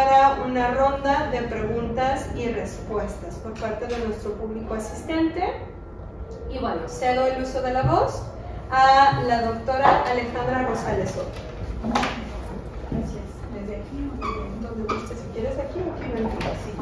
ahora una ronda de preguntas y respuestas por parte de nuestro público asistente. Y bueno, cedo el uso de la voz a la doctora Alejandra Rosales Soto. Gracias. Desde aquí, donde guste, si quieres aquí o aquí, sí.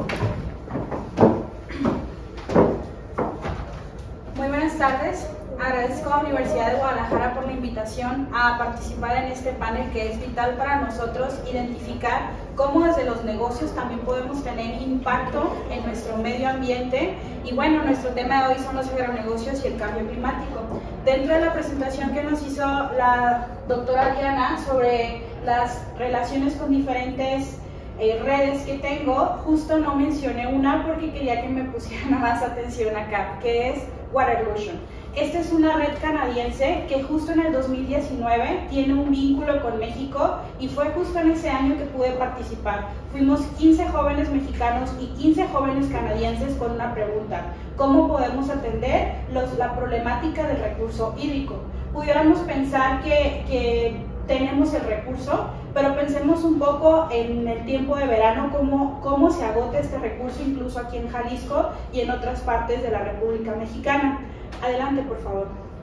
Muy buenas tardes. Agradezco a la Universidad de Guadalajara por la invitación a participar en este panel que es vital para nosotros identificar cómo desde los negocios también podemos tener impacto en nuestro medio ambiente. Y bueno, nuestro tema de hoy son los agronegocios y el cambio climático. Dentro de la presentación que nos hizo la doctora Diana sobre las relaciones con diferentes redes que tengo, justo no mencioné una porque quería que me pusieran más atención acá, que es Waterlution. Esta es una red canadiense que justo en el 2019 tiene un vínculo con México y fue justo en ese año que pude participar. Fuimos 15 jóvenes mexicanos y 15 jóvenes canadienses con una pregunta: ¿cómo podemos atender la problemática del recurso hídrico? Pudiéramos pensar que tenemos el recurso, pero pensemos un poco en el tiempo de verano, cómo se agota este recurso incluso aquí en Jalisco y en otras partes de la República Mexicana. Adelante, por favor.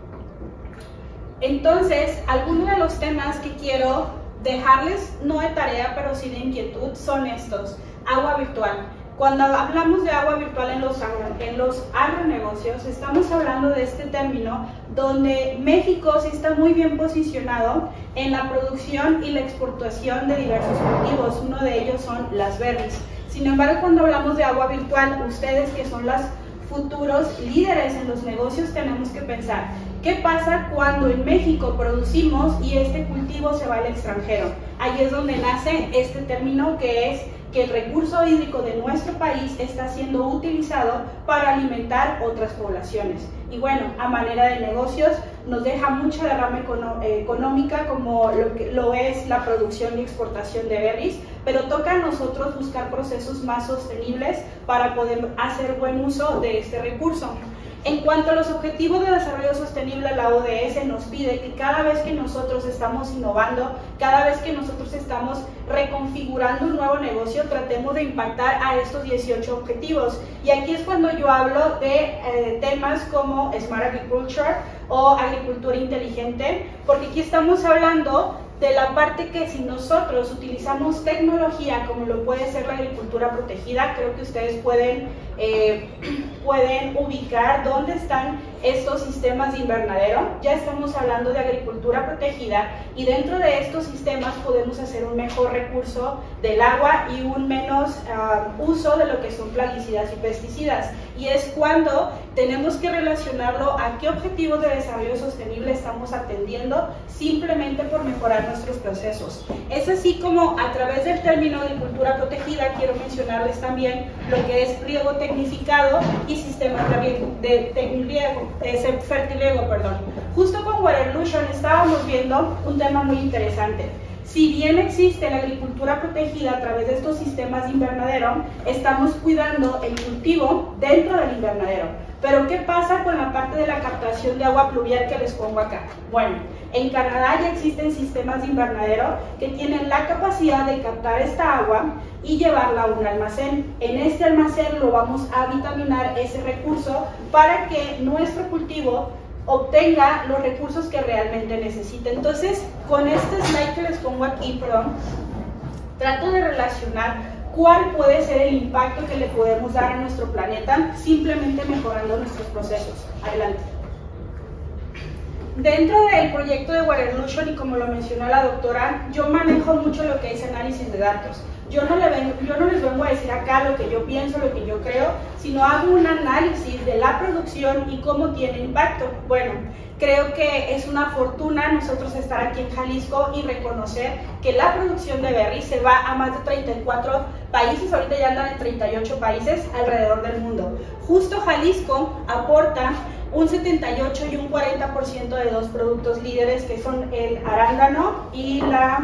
Entonces, algunos de los temas que quiero dejarles, no de tarea, pero sí de inquietud, son estos. Agua virtual. Cuando hablamos de agua virtual en los agronegocios, estamos hablando de este término donde México sí está muy bien posicionado en la producción y la exportación de diversos cultivos. Uno de ellos son las berries. Sin embargo, cuando hablamos de agua virtual, ustedes que son los futuros líderes en los negocios, tenemos que pensar: ¿qué pasa cuando en México producimos y este cultivo se va al extranjero? Ahí es donde nace este término, que es que el recurso hídrico de nuestro país está siendo utilizado para alimentar otras poblaciones. Y bueno, a manera de negocios, nos deja mucha derrama económica, como lo es la producción y exportación de berries, pero toca a nosotros buscar procesos más sostenibles para poder hacer buen uso de este recurso. En cuanto a los objetivos de desarrollo sostenible, la ODS nos pide que cada vez que nosotros estamos innovando, cada vez que nosotros estamos reconfigurando un nuevo negocio, tratemos de impactar a estos 18 objetivos. Y aquí es cuando yo hablo de temas como Smart Agriculture o agricultura inteligente, porque aquí estamos hablando de la parte que si nosotros utilizamos tecnología como lo puede ser la agricultura protegida, creo que ustedes pueden ubicar dónde están estos sistemas de invernadero. Ya estamos hablando de agricultura protegida y dentro de estos sistemas podemos hacer un mejor recurso del agua y un menos uso de lo que son plaguicidas y pesticidas. Y es cuando tenemos que relacionarlo a qué objetivos de desarrollo sostenible estamos atendiendo simplemente por mejorar nuestros procesos. Es así como a través del término agricultura protegida quiero mencionarles también lo que es riego tecnificado y sistemas de fertiliego, perdón. Justo con Waterlution estábamos viendo un tema muy interesante. Si bien existe la agricultura protegida a través de estos sistemas de invernadero, estamos cuidando el cultivo dentro del invernadero. Pero ¿qué pasa con la parte de la captación de agua pluvial que les pongo acá? Bueno, en Canadá ya existen sistemas de invernadero que tienen la capacidad de captar esta agua y llevarla a un almacén. En este almacén lo vamos a vitaminar ese recurso para que nuestro cultivo obtenga los recursos que realmente necesita. Entonces, con este slide que les pongo aquí, trato de relacionar cuál puede ser el impacto que le podemos dar a nuestro planeta simplemente mejorando nuestros procesos. Adelante. Dentro del proyecto de Waterlution, y como lo mencionó la doctora, yo manejo mucho lo que es análisis de datos. Yo no les vengo a decir acá lo que yo pienso, lo que yo creo, sino hago un análisis de la producción y cómo tiene impacto. Bueno, creo que es una fortuna nosotros estar aquí en Jalisco y reconocer que la producción de berries se va a más de 34 países, ahorita ya andan en 38 países alrededor del mundo. Justo Jalisco aporta un 78 y un 40% de dos productos líderes que son el arándano y la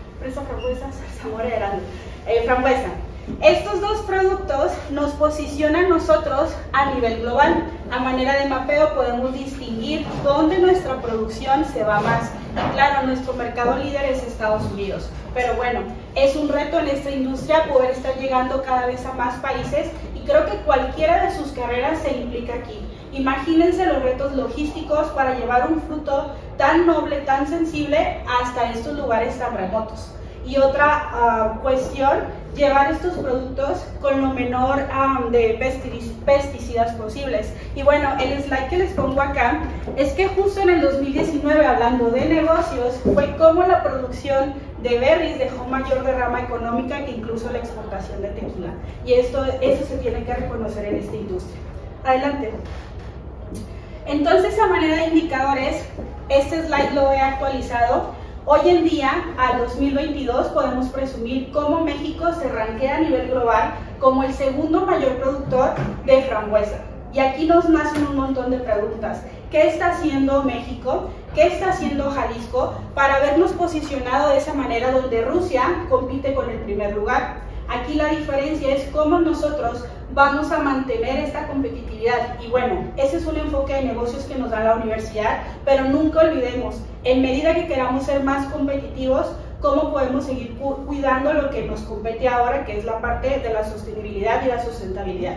frambuesa. Estos dos productos nos posicionan nosotros a nivel global. A manera de mapeo podemos distinguir dónde nuestra producción se va más. Y claro, nuestro mercado líder es Estados Unidos. Pero bueno, Es un reto en esta industria poder estar llegando cada vez a más países y creo que cualquiera de sus carreras se implica aquí. Imagínense los retos logísticos para llevar un fruto tan noble, tan sensible hasta estos lugares tan remotos. Y otra cuestión, llevar estos productos con lo menor de pesticidas posibles. Y bueno, el slide que les pongo acá es que justo en el 2019, hablando de negocios, fue como la producción de berries dejó mayor derrama económica que incluso la exportación de tequila. Y eso se tiene que reconocer en esta industria. Adelante. Entonces, a manera de indicadores, este slide lo he actualizado. Hoy en día, al 2022, podemos presumir cómo México se rankea a nivel global como el segundo mayor productor de frambuesa. Y aquí nos nacen un montón de preguntas. ¿Qué está haciendo México? ¿Qué está haciendo Jalisco para habernos posicionado de esa manera donde Rusia compite con el primer lugar? Aquí la diferencia es cómo nosotros vamos a mantener esta competitividad. Y bueno, ese es un enfoque de negocios que nos da la universidad, pero nunca olvidemos, en medida que queramos ser más competitivos, cómo podemos seguir cuidando lo que nos compete ahora, que es la parte de la sostenibilidad y la sustentabilidad.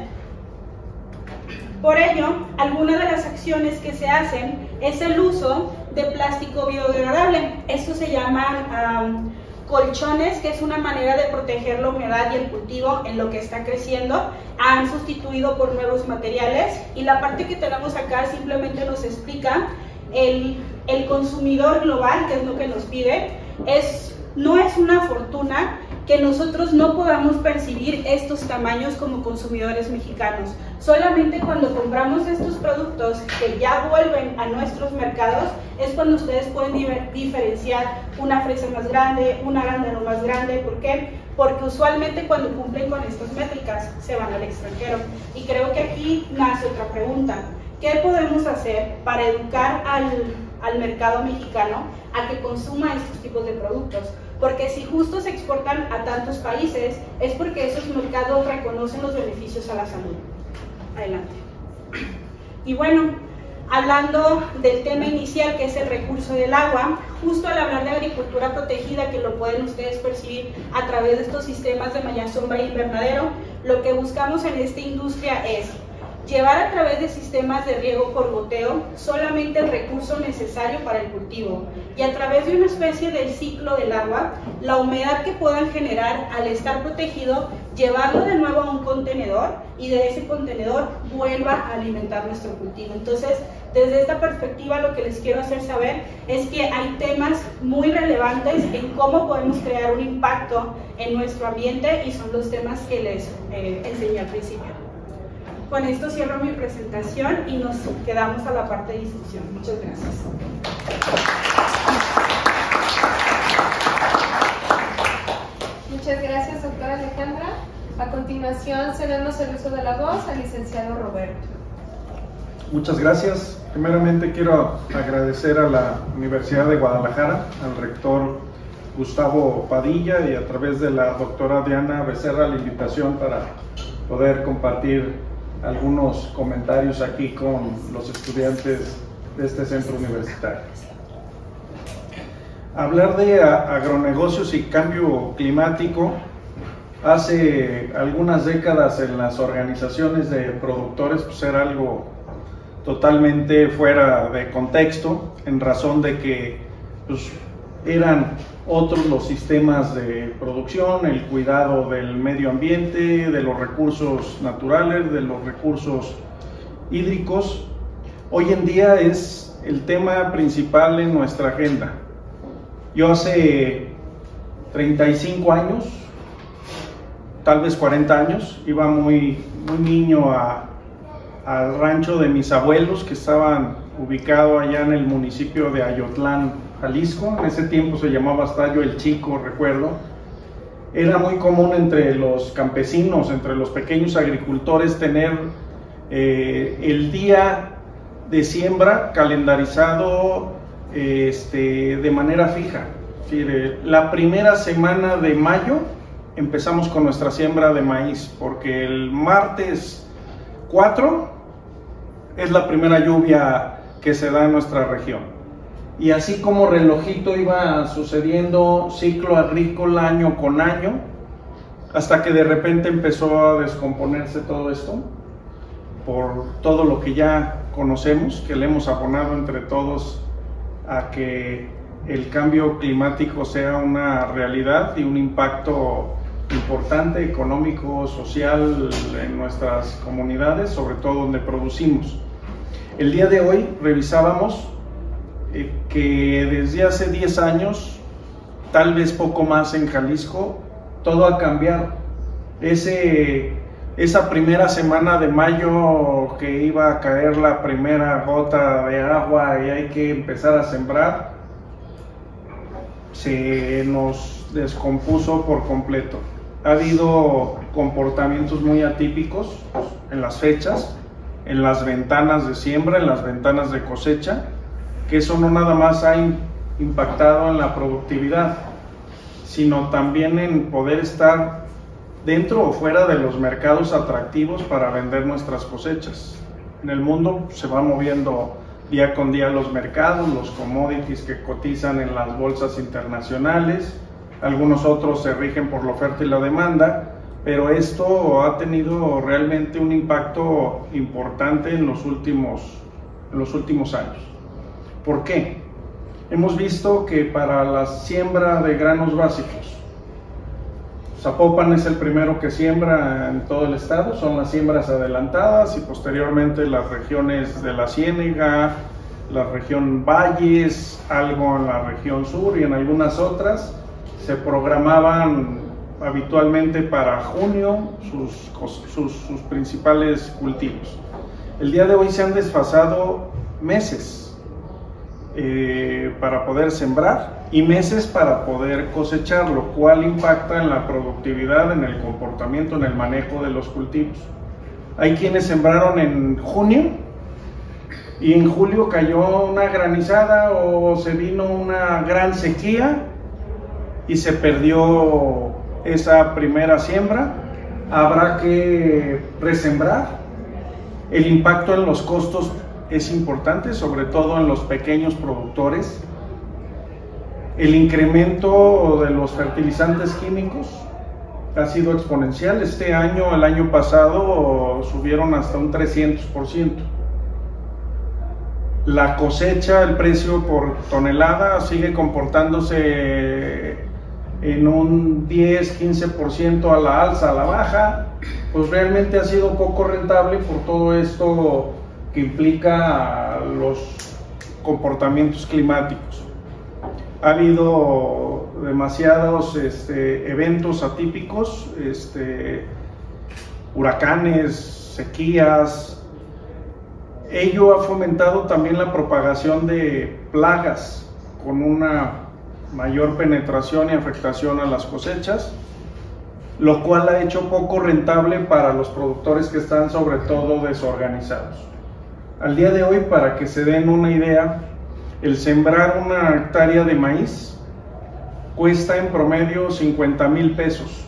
Por ello, algunas de las acciones que se hacen es el uso de plástico biodegradable. Esto se llama colchones, que es una manera de proteger la humedad y el cultivo en lo que está creciendo. Han sustituido por nuevos materiales y la parte que tenemos acá simplemente nos explica el consumidor global, que es lo que nos pide. No es una fortuna que nosotros no podamos percibir estos tamaños como consumidores mexicanos. Solamente cuando compramos estos productos que ya vuelven a nuestros mercados es cuando ustedes pueden diferenciar una fresa más grande, un arándano más grande. ¿Por qué? Porque usualmente cuando cumplen con estas métricas se van al extranjero. Y creo que aquí nace otra pregunta. ¿Qué podemos hacer para educar al mercado mexicano a que consuma estos tipos de productos? Porque si justo se exportan a tantos países es porque esos mercados reconocen los beneficios a la salud. Adelante. Y bueno, hablando del tema inicial, que es el recurso del agua, justo al hablar de agricultura protegida, que lo pueden ustedes percibir a través de estos sistemas de malla, sombra e invernadero, lo que buscamos en esta industria es llevar a través de sistemas de riego por goteo solamente el recurso necesario para el cultivo y a través de una especie del ciclo del agua, la humedad que puedan generar al estar protegido, llevarlo de nuevo a un contenedor y de ese contenedor vuelva a alimentar nuestro cultivo. Entonces, desde esta perspectiva lo que les quiero hacer saber es que hay temas muy relevantes en cómo podemos crear un impacto en nuestro ambiente y son los temas que les enseñé al principio. Con esto cierro mi presentación y nos quedamos a la parte de discusión. Muchas gracias. Muchas gracias, doctora Alejandra. A continuación, cedemos el uso de la voz al licenciado Roberto. Muchas gracias. Primeramente quiero agradecer a la Universidad de Guadalajara, al rector Gustavo Padilla y a través de la doctora Diana Becerra la invitación para poder compartir algunos comentarios aquí con los estudiantes de este centro universitario. Hablar de agronegocios y cambio climático hace algunas décadas en las organizaciones de productores pues era algo totalmente fuera de contexto, en razón de que pues, eran otros los sistemas de producción, el cuidado del medio ambiente, de los recursos naturales, de los recursos hídricos. Hoy en día es el tema principal en nuestra agenda. Yo hace 35 años, tal vez 40 años, iba muy niño al rancho de mis abuelos que estaban ubicados allá en el municipio de Ayotlán, Jalisco. En ese tiempo se llamaba Estadio El Chico, recuerdo. Era muy común entre los campesinos, entre los pequeños agricultores, tener el día de siembra calendarizado de manera fija. Es decir, la primera semana de mayo empezamos con nuestra siembra de maíz, porque el martes 4 es la primera lluvia que se da en nuestra región. y así como relojito iba sucediendo ciclo agrícola año con año, hasta que de repente empezó a descomponerse todo esto, por todo lo que ya conocemos, que le hemos abonado entre todos a que el cambio climático sea una realidad y un impacto importante, económico, social en nuestras comunidades, sobre todo donde producimos. El día de hoy revisábamos que desde hace 10 años, tal vez poco más en Jalisco, todo ha cambiado. Esa primera semana de mayo que iba a caer la primera gota de agua y hay que empezar a sembrar, se nos descompuso por completo. Ha habido comportamientos muy atípicos en las fechas, en las ventanas de siembra, en las ventanas de cosecha, que eso no nada más ha impactado en la productividad, sino también en poder estar dentro o fuera de los mercados atractivos para vender nuestras cosechas. En el mundo se va moviendo día con día los mercados, los commodities que cotizan en las bolsas internacionales, algunos otros se rigen por la oferta y la demanda, pero esto ha tenido realmente un impacto importante en los últimos años. ¿Por qué? Hemos visto que para la siembra de granos básicos, Zapopan es el primero que siembra en todo el estado, son las siembras adelantadas y posteriormente las regiones de la Ciénega, la región Valles, algo en la región sur y en algunas otras se programaban habitualmente para junio sus principales cultivos. El día de hoy se han desfasado meses para poder sembrar y meses para poder cosechar, lo cual impacta en la productividad, en el comportamiento, en el manejo de los cultivos. Hay quienes sembraron en junio y en julio cayó una granizada o se vino una gran sequía y se perdió esa primera siembra. Habrá que resembrar. El impacto en los costos es importante, sobre todo en los pequeños productores. El incremento de los fertilizantes químicos ha sido exponencial. Este año, el año pasado, subieron hasta un 300%. La cosecha, el precio por tonelada sigue comportándose en un 10-15% a la alza, a la baja. Pues realmente ha sido poco rentable por todo esto que implica los comportamientos climáticos. Ha habido demasiados eventos atípicos, huracanes, sequías. Ello ha fomentado también la propagación de plagas con una mayor penetración y afectación a las cosechas, lo cual ha hecho poco rentable para los productores que están sobre todo desorganizados. Al día de hoy, para que se den una idea, el sembrar una hectárea de maíz cuesta en promedio 50,000 pesos.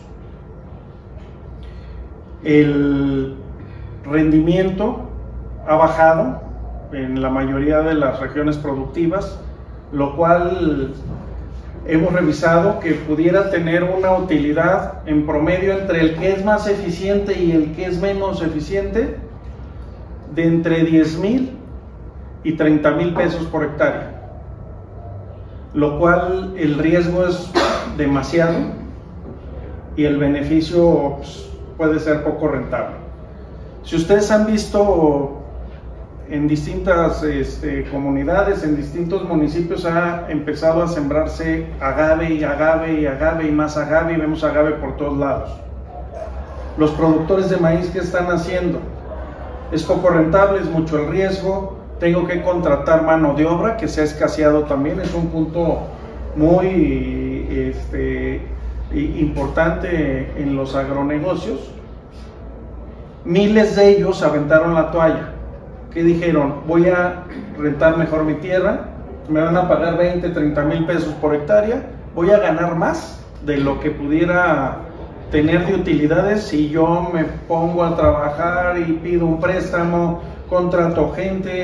El rendimiento ha bajado en la mayoría de las regiones productivas, lo cual hemos revisado que pudiera tener una utilidad en promedio entre el que es más eficiente y el que es menos eficiente de entre 10,000 y 30,000 pesos por hectárea, lo cual el riesgo es demasiado y el beneficio puede ser poco rentable. Si ustedes han visto en distintas comunidades, en distintos municipios, ha empezado a sembrarse agave y agave y agave y más agave, y vemos agave por todos lados. Los productores de maíz, ¿qué están haciendo? Es poco rentable, es mucho el riesgo, tengo que contratar mano de obra, que se ha escaseado también, es un punto muy importante en los agronegocios. Miles de ellos aventaron la toalla. ¿Qué dijeron? Voy a rentar mejor mi tierra, me van a pagar 20-30,000 pesos por hectárea, voy a ganar más de lo que pudiera tener de utilidades si yo me pongo a trabajar y pido un préstamo, contrato gente,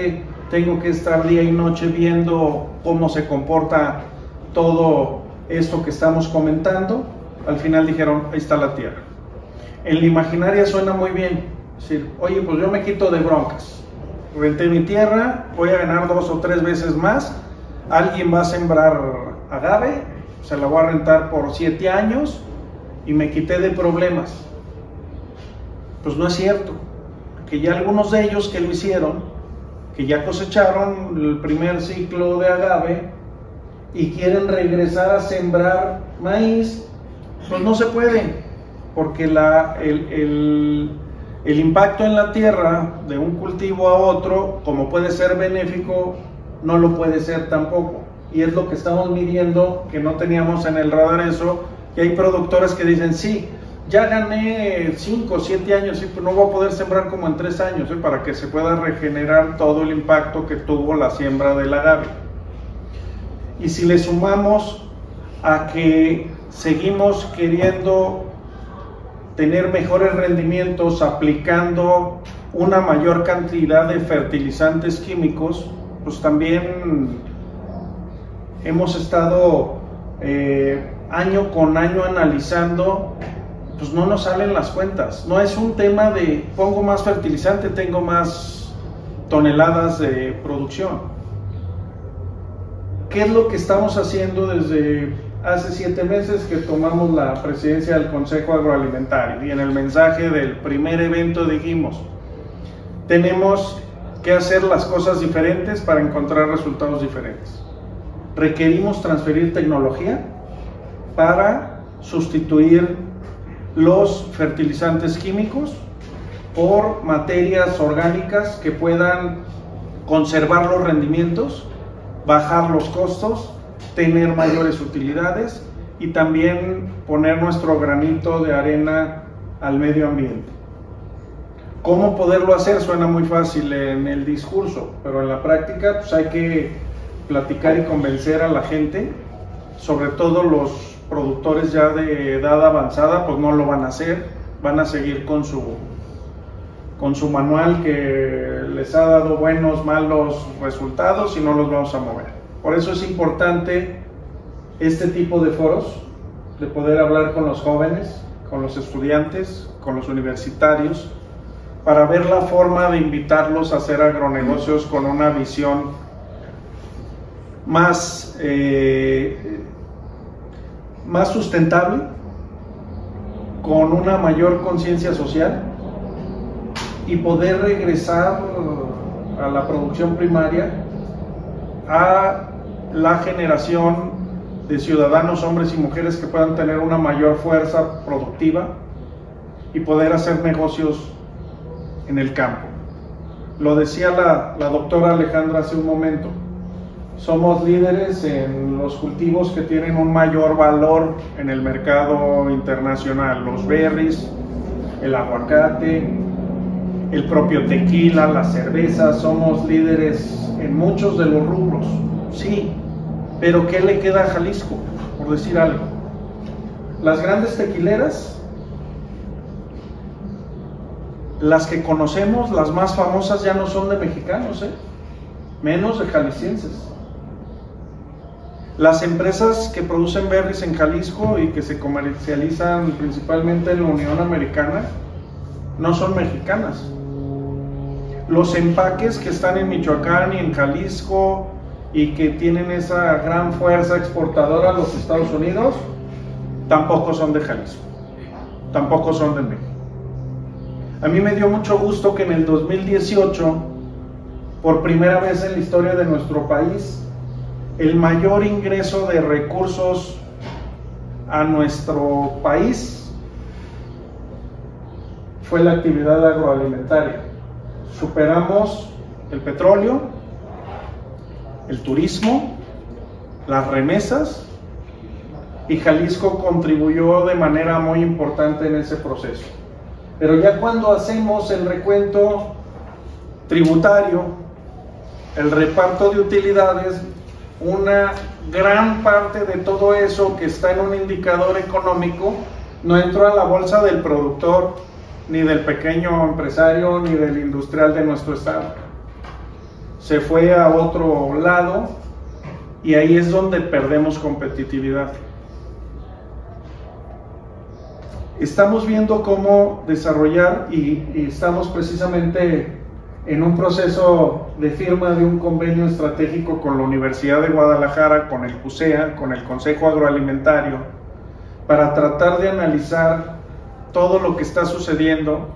tengo que estar día y noche viendo cómo se comporta todo esto que estamos comentando. Al final dijeron, ahí está la tierra. En la imaginaria suena muy bien, es decir, oye, pues yo me quito de broncas, renté mi tierra, voy a ganar 2 o 3 veces más, alguien va a sembrar agave, se la voy a rentar por 7 años y me quité de problemas. Pues no es cierto, que ya algunos de ellos que lo hicieron, que ya cosecharon el primer ciclo de agave y quieren regresar a sembrar maíz, pues no se puede, porque el impacto en la tierra de un cultivo a otro, como puede ser benéfico, no lo puede ser tampoco. Y es lo que estamos midiendo, que no teníamos en el radar eso, y hay productores que dicen, sí, ya gané 5 o 7 años, sí, pero no voy a poder sembrar como en 3 años, para que se pueda regenerar todo el impacto que tuvo la siembra del agave. Y si le sumamos a que seguimos queriendo tener mejores rendimientos aplicando una mayor cantidad de fertilizantes químicos, pues también hemos estado año con año analizando, pues no nos salen las cuentas. No es un tema de pongo más fertilizante, tengo más toneladas de producción. ¿Qué es lo que estamos haciendo desde hace 7 meses que tomamos la presidencia del Consejo Agroalimentario? Y en el mensaje del primer evento dijimos, tenemos que hacer las cosas diferentes para encontrar resultados diferentes. Requerimos transferir tecnología para sustituir los fertilizantes químicos por materias orgánicas que puedan conservar los rendimientos, bajar los costos, tener mayores utilidades y también poner nuestro granito de arena al medio ambiente. ¿Cómo poderlo hacer? Suena muy fácil en el discurso, pero en la práctica pues hay que platicar y convencer a la gente, sobre todo los productores ya de edad avanzada, pues no lo van a hacer, van a seguir con su manual que les ha dado buenos, malos resultados y no los vamos a mover. Por eso es importante este tipo de foros, de poder hablar con los jóvenes, con los estudiantes, con los universitarios, para ver la forma de invitarlos a hacer agronegocios con una visión más sustentable, con una mayor conciencia social y poder regresar a la producción primaria, a la generación de ciudadanos, hombres y mujeres que puedan tener una mayor fuerza productiva y poder hacer negocios en el campo. Lo decía la doctora Alejandra hace un momento, somos líderes en los cultivos que tienen un mayor valor en el mercado internacional, los berries, el aguacate, el propio tequila, la cerveza. Somos líderes en muchos de los rubros, sí, pero ¿qué le queda a Jalisco? Por decir algo, las grandes tequileras, las que conocemos, las más famosas, ya no son de mexicanos, menos de jaliscienses. Las empresas que producen berries en Jalisco y que se comercializan principalmente en la Unión Americana no son mexicanas. Los empaques que están en Michoacán y en Jalisco y que tienen esa gran fuerza exportadora a los Estados Unidos tampoco son de Jalisco, tampoco son de México. A mí me dio mucho gusto que en el 2018, por primera vez en la historia de nuestro país, el mayor ingreso de recursos a nuestro país fue la actividad agroalimentaria. Superamos el petróleo, el turismo, las remesas, y Jalisco contribuyó de manera muy importante en ese proceso. Pero ya cuando hacemos el recuento tributario, el reparto de utilidades, una gran parte de todo eso que está en un indicador económico no entró a la bolsa del productor, ni del pequeño empresario, ni del industrial de nuestro estado, se fue a otro lado y ahí es donde perdemos competitividad. Estamos viendo cómo desarrollar y estamos precisamente en un proceso de firma de un convenio estratégico con la Universidad de Guadalajara, con el CUSEA, con el Consejo Agroalimentario, para tratar de analizar todo lo que está sucediendo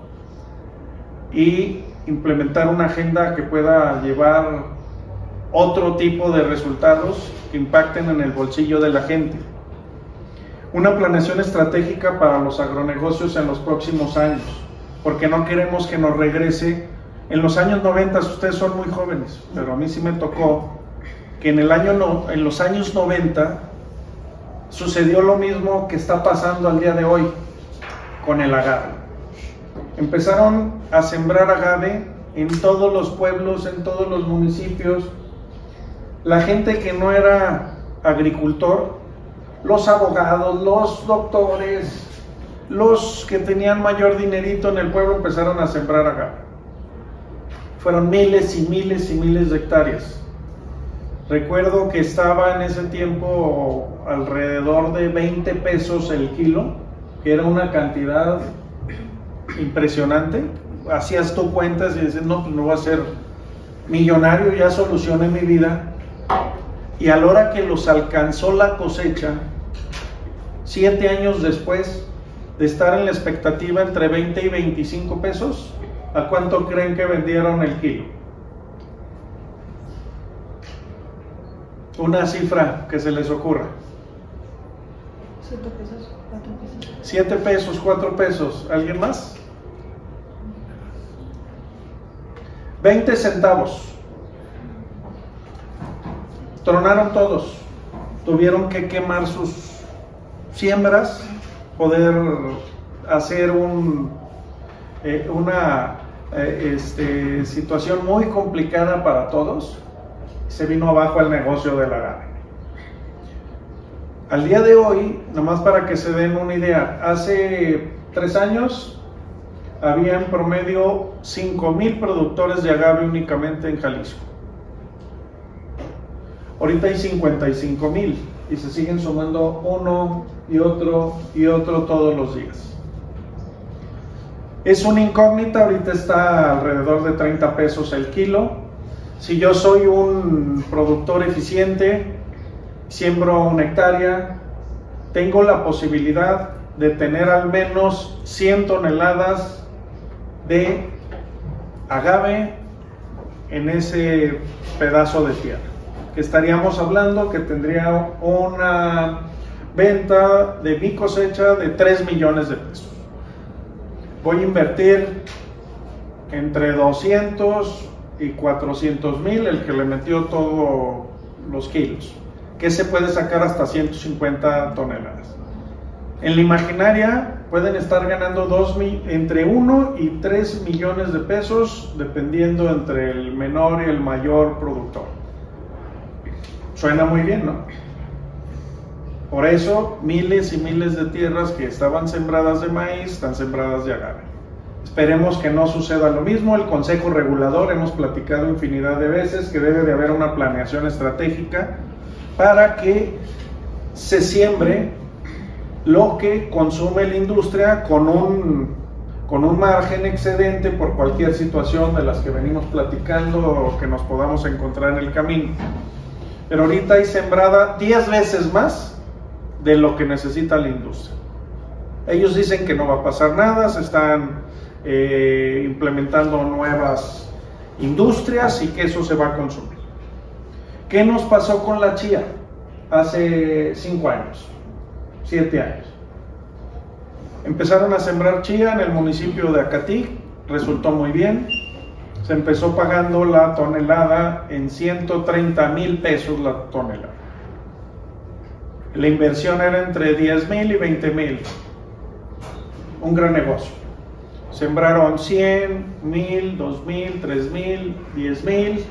y implementar una agenda que pueda llevar otro tipo de resultados que impacten en el bolsillo de la gente. Una planeación estratégica para los agronegocios en los próximos años, porque no queremos que nos regrese. En los años 90, ustedes son muy jóvenes, pero a mí sí me tocó que en los años 90 sucedió lo mismo que está pasando al día de hoy con el agave. Empezaron a sembrar agave en todos los pueblos, en todos los municipios. La gente que no era agricultor, los abogados, los doctores, los que tenían mayor dinerito en el pueblo empezaron a sembrar agave. Fueron miles y miles y miles de hectáreas. Recuerdo que estaba en ese tiempo alrededor de 20 pesos el kilo, que era una cantidad impresionante. Hacías tú cuentas y dices, no, pues no voy a ser millonario, ya solucioné mi vida. Y a la hora que los alcanzó la cosecha, 7 años después de estar en la expectativa entre 20 y 25 pesos, ¿a cuánto creen que vendieron el kilo? Una cifra que se les ocurra. 7 pesos, 4 pesos. 7 pesos, 4 pesos. ¿Alguien más? 20 centavos. Tronaron todos. Tuvieron que quemar sus siembras, poder hacer una situación muy complicada para todos. Se vino abajo el negocio del agave. Al día de hoy, nomás para que se den una idea, hace 3 años había en promedio 5,000 productores de agave únicamente en Jalisco. Ahorita hay 55,000 y se siguen sumando uno y otro todos los días. Es una incógnita, ahorita está alrededor de 30 pesos el kilo. Si yo soy un productor eficiente, siembro 1 hectárea, tengo la posibilidad de tener al menos 100 toneladas de agave en ese pedazo de tierra. Que estaríamos hablando que tendría una venta de mi cosecha de 3 millones de pesos. Voy a invertir entre 200 y 400,000 el que le metió todos los kilos, que se puede sacar hasta 150 toneladas. En la imaginaria pueden estar ganando entre 1 y 3 millones de pesos, dependiendo entre el menor y el mayor productor. Suena muy bien, ¿no? Por eso miles y miles de tierras que estaban sembradas de maíz están sembradas de agave. Esperemos que no suceda lo mismo. El Consejo Regulador, hemos platicado infinidad de veces que debe de haber una planeación estratégica para que se siembre lo que consume la industria con un margen excedente por cualquier situación de las que venimos platicando o que nos podamos encontrar en el camino. Pero ahorita hay sembrada 10 veces más de lo que necesita la industria. Ellos dicen que no va a pasar nada, se están implementando nuevas industrias y que eso se va a consumir. ¿Qué nos pasó con la chía hace 5 años, 7 años? Empezaron a sembrar chía en el municipio de Acatic, resultó muy bien. Se empezó pagando la tonelada en 130,000 pesos la tonelada. La inversión era entre 10,000 y 20,000. Un gran negocio. Sembraron 100, 1,000, 2,000, 3,000, 10,000.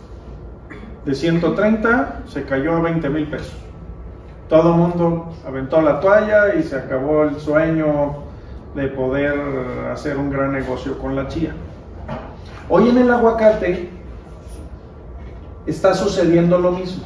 De 130 se cayó a 20,000 pesos. Todo el mundo aventó la toalla y se acabó el sueño de poder hacer un gran negocio con la chía. Hoy en el aguacate está sucediendo lo mismo.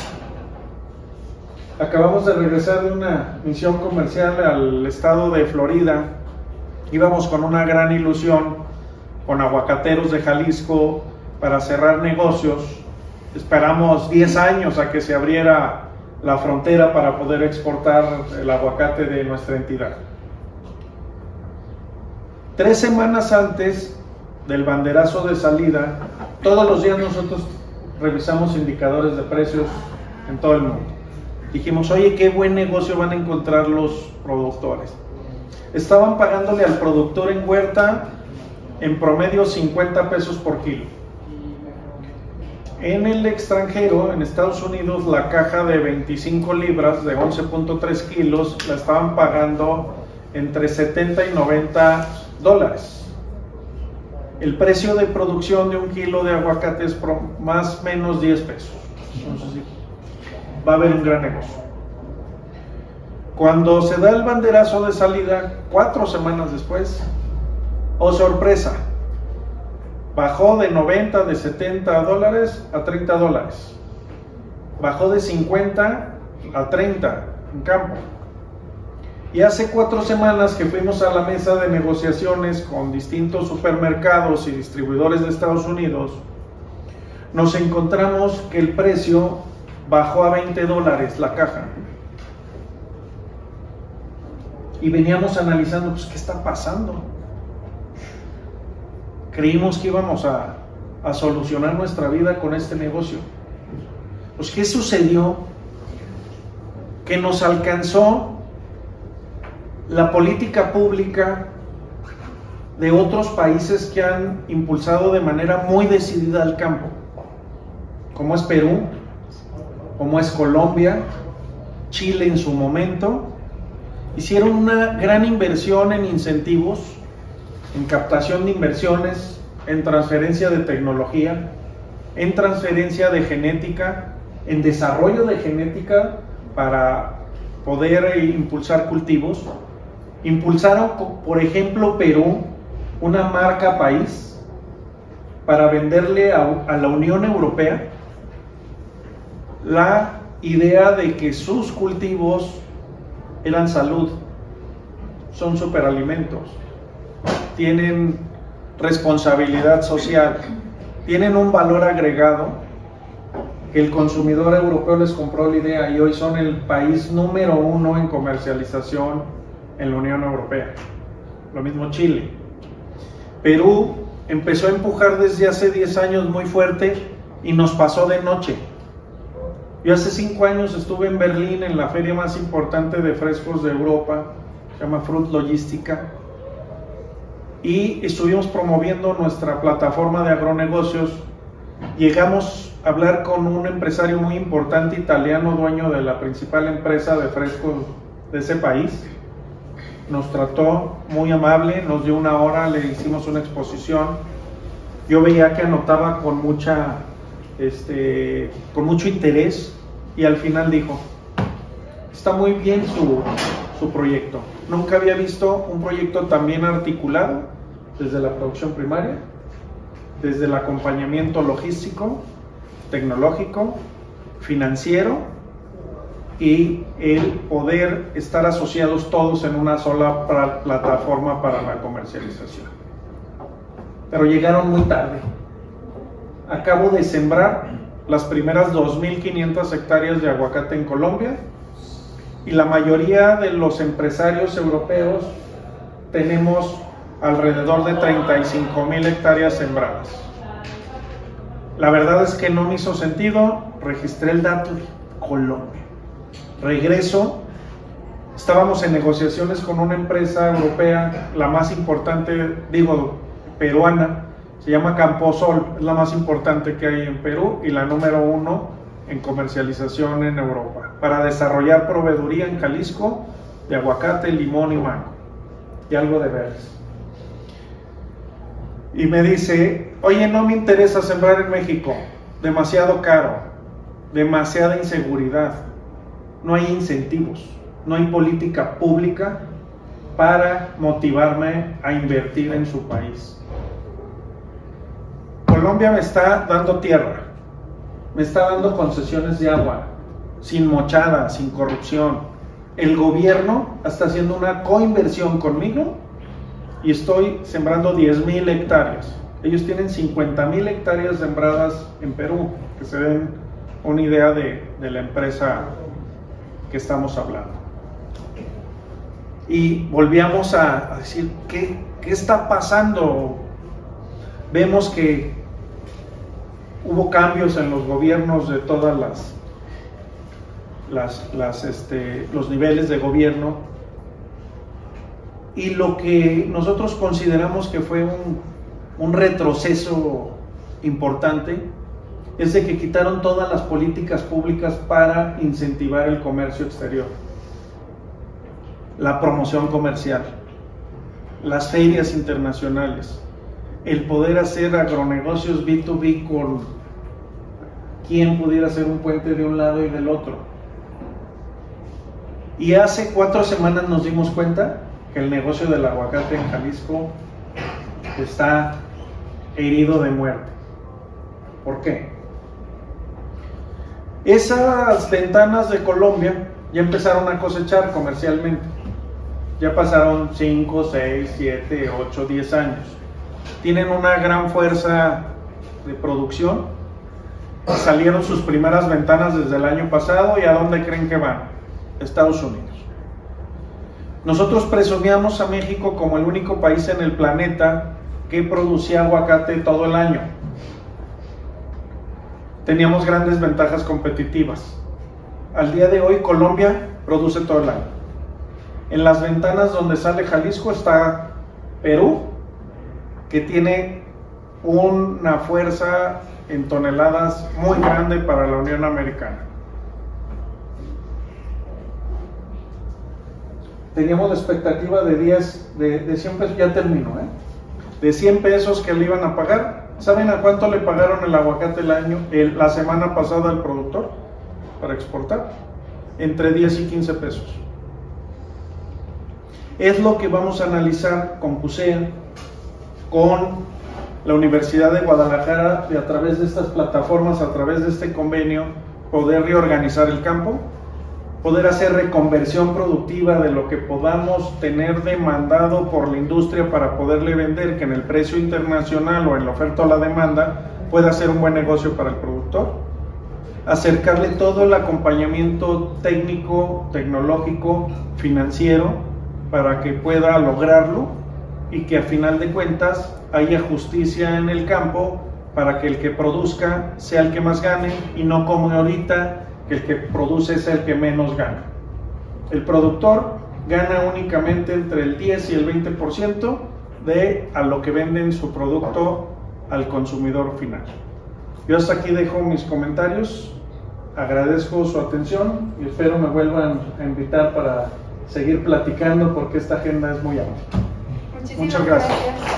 Acabamos de regresar de una misión comercial al estado de Florida. Íbamos con una gran ilusión, con aguacateros de Jalisco, para cerrar negocios. Esperamos 10 años a que se abriera la frontera para poder exportar el aguacate de nuestra entidad. 3 semanas antes del banderazo de salida, todos los días nosotros revisamos indicadores de precios en todo el mundo. Dijimos, oye, qué buen negocio van a encontrar los productores. Estaban pagándole al productor en huerta en promedio 50 pesos por kilo. En el extranjero, en Estados Unidos, la caja de 25 libras de 11.3 kilos la estaban pagando entre 70 y 90 dólares. El precio de producción de un kilo de aguacate es más o menos 10 pesos. Entonces, va a haber un gran negocio. Cuando se da el banderazo de salida, 4 semanas después, oh sorpresa, bajó de 90, de 70 dólares a 30 dólares. Bajó de 50 a 30 en campo. Y hace 4 semanas que fuimos a la mesa de negociaciones con distintos supermercados y distribuidores de Estados Unidos, nos encontramos que el precio bajó a 20 dólares la caja. Y veníamos analizando, pues, ¿qué está pasando? Creímos que íbamos a solucionar nuestra vida con este negocio. Pues, ¿qué sucedió? Que nos alcanzó la política pública de otros países que han impulsado de manera muy decidida al campo, como es Perú, como es Colombia, Chile en su momento. Hicieron una gran inversión en incentivos, en captación de inversiones, en transferencia de tecnología, en transferencia de genética, en desarrollo de genética para poder impulsar cultivos. Impulsaron, por ejemplo, Perú, una marca país para venderle a la Unión Europea la idea de que sus cultivos eran salud, son superalimentos, tienen responsabilidad social, tienen un valor agregado, que el consumidor europeo les compró la idea y hoy son el país número 1 en comercialización en la Unión Europea. Lo mismo Chile. Perú empezó a empujar desde hace 10 años muy fuerte y nos pasó de noche. Yo hace 5 años estuve en Berlín en la feria más importante de frescos de Europa, se llama Fruit Logística, y estuvimos promoviendo nuestra plataforma de agronegocios. Llegamos a hablar con un empresario muy importante italiano, dueño de la principal empresa de frescos de ese país. Nos trató muy amable, nos dio 1 hora, le hicimos una exposición. Yo veía que anotaba con mucho interés y al final dijo, está muy bien su proyecto. Nunca había visto un proyecto tan bien articulado, desde la producción primaria, desde el acompañamiento logístico, tecnológico, financiero y el poder estar asociados todos en una sola plataforma para la comercialización. Pero llegaron muy tarde. Acabo de sembrar las primeras 2.500 hectáreas de aguacate en Colombia y la mayoría de los empresarios europeos tenemos alrededor de 35.000 hectáreas sembradas. La verdad es que no me hizo sentido, registré el dato de Colombia. Regreso, estábamos en negociaciones con una empresa europea, la más importante, peruana, se llama Camposol, es la más importante que hay en Perú y la número 1 en comercialización en Europa, para desarrollar proveeduría en Jalisco de aguacate, limón y mango, y algo de verdes. Y me dice, oye, no me interesa sembrar en México, demasiado caro, demasiada inseguridad, no hay incentivos, no hay política pública para motivarme a invertir en su país. Colombia me está dando tierra, me está dando concesiones de agua, sin mochada, sin corrupción. El gobierno está haciendo una coinversión conmigo y estoy sembrando 10,000 hectáreas. Ellos tienen 50,000 hectáreas sembradas en Perú, que se den una idea de la empresa que estamos hablando. Y volvíamos a decir, ¿qué está pasando? Vemos que hubo cambios en los gobiernos de todas los niveles de gobierno, y lo que nosotros consideramos que fue un retroceso importante es de que quitaron todas las políticas públicas para incentivar el comercio exterior, la promoción comercial, las ferias internacionales, el poder hacer agronegocios B2B con quien pudiera hacer un puente de un lado y del otro. Y hace 4 semanas nos dimos cuenta que el negocio del aguacate en Jalisco está herido de muerte. ¿Por qué? Esas ventanas de Colombia ya empezaron a cosechar comercialmente. Ya pasaron 5, 6, 7, 8, 10 años. Tienen una gran fuerza de producción. Salieron sus primeras ventanas desde el año pasado, ¿y a dónde creen que van? Estados Unidos. Nosotros presumíamos a México como el único país en el planeta que producía aguacate todo el año. Teníamos grandes ventajas competitivas. Al día de hoy Colombia produce todo el año. En las ventanas donde sale Jalisco está Perú, que tiene una fuerza en toneladas muy grande para la Unión Americana. Teníamos la expectativa de 100 pesos, ya terminó, de 100 pesos que le iban a pagar. ¿Saben a cuánto le pagaron el aguacate la semana pasada al productor para exportar? Entre 10 y 15 pesos. Es lo que vamos a analizar con CUSEA, con la Universidad de Guadalajara, y a través de estas plataformas, a través de este convenio, poder reorganizar el campo, poder hacer reconversión productiva de lo que podamos tener demandado por la industria para poderle vender, que en el precio internacional o en la oferta o la demanda pueda ser un buen negocio para el productor. Acercarle todo el acompañamiento técnico, tecnológico, financiero, para que pueda lograrlo y que a final de cuentas haya justicia en el campo para que el que produzca sea el que más gane, y no como ahorita, que el que produce es el que menos gana. El productor gana únicamente entre el 10 y el 20% de a lo que venden su producto al consumidor final. Yo hasta aquí dejo mis comentarios, agradezco su atención y espero me vuelvan a invitar para seguir platicando, porque esta agenda es muy amplia. Muchas gracias.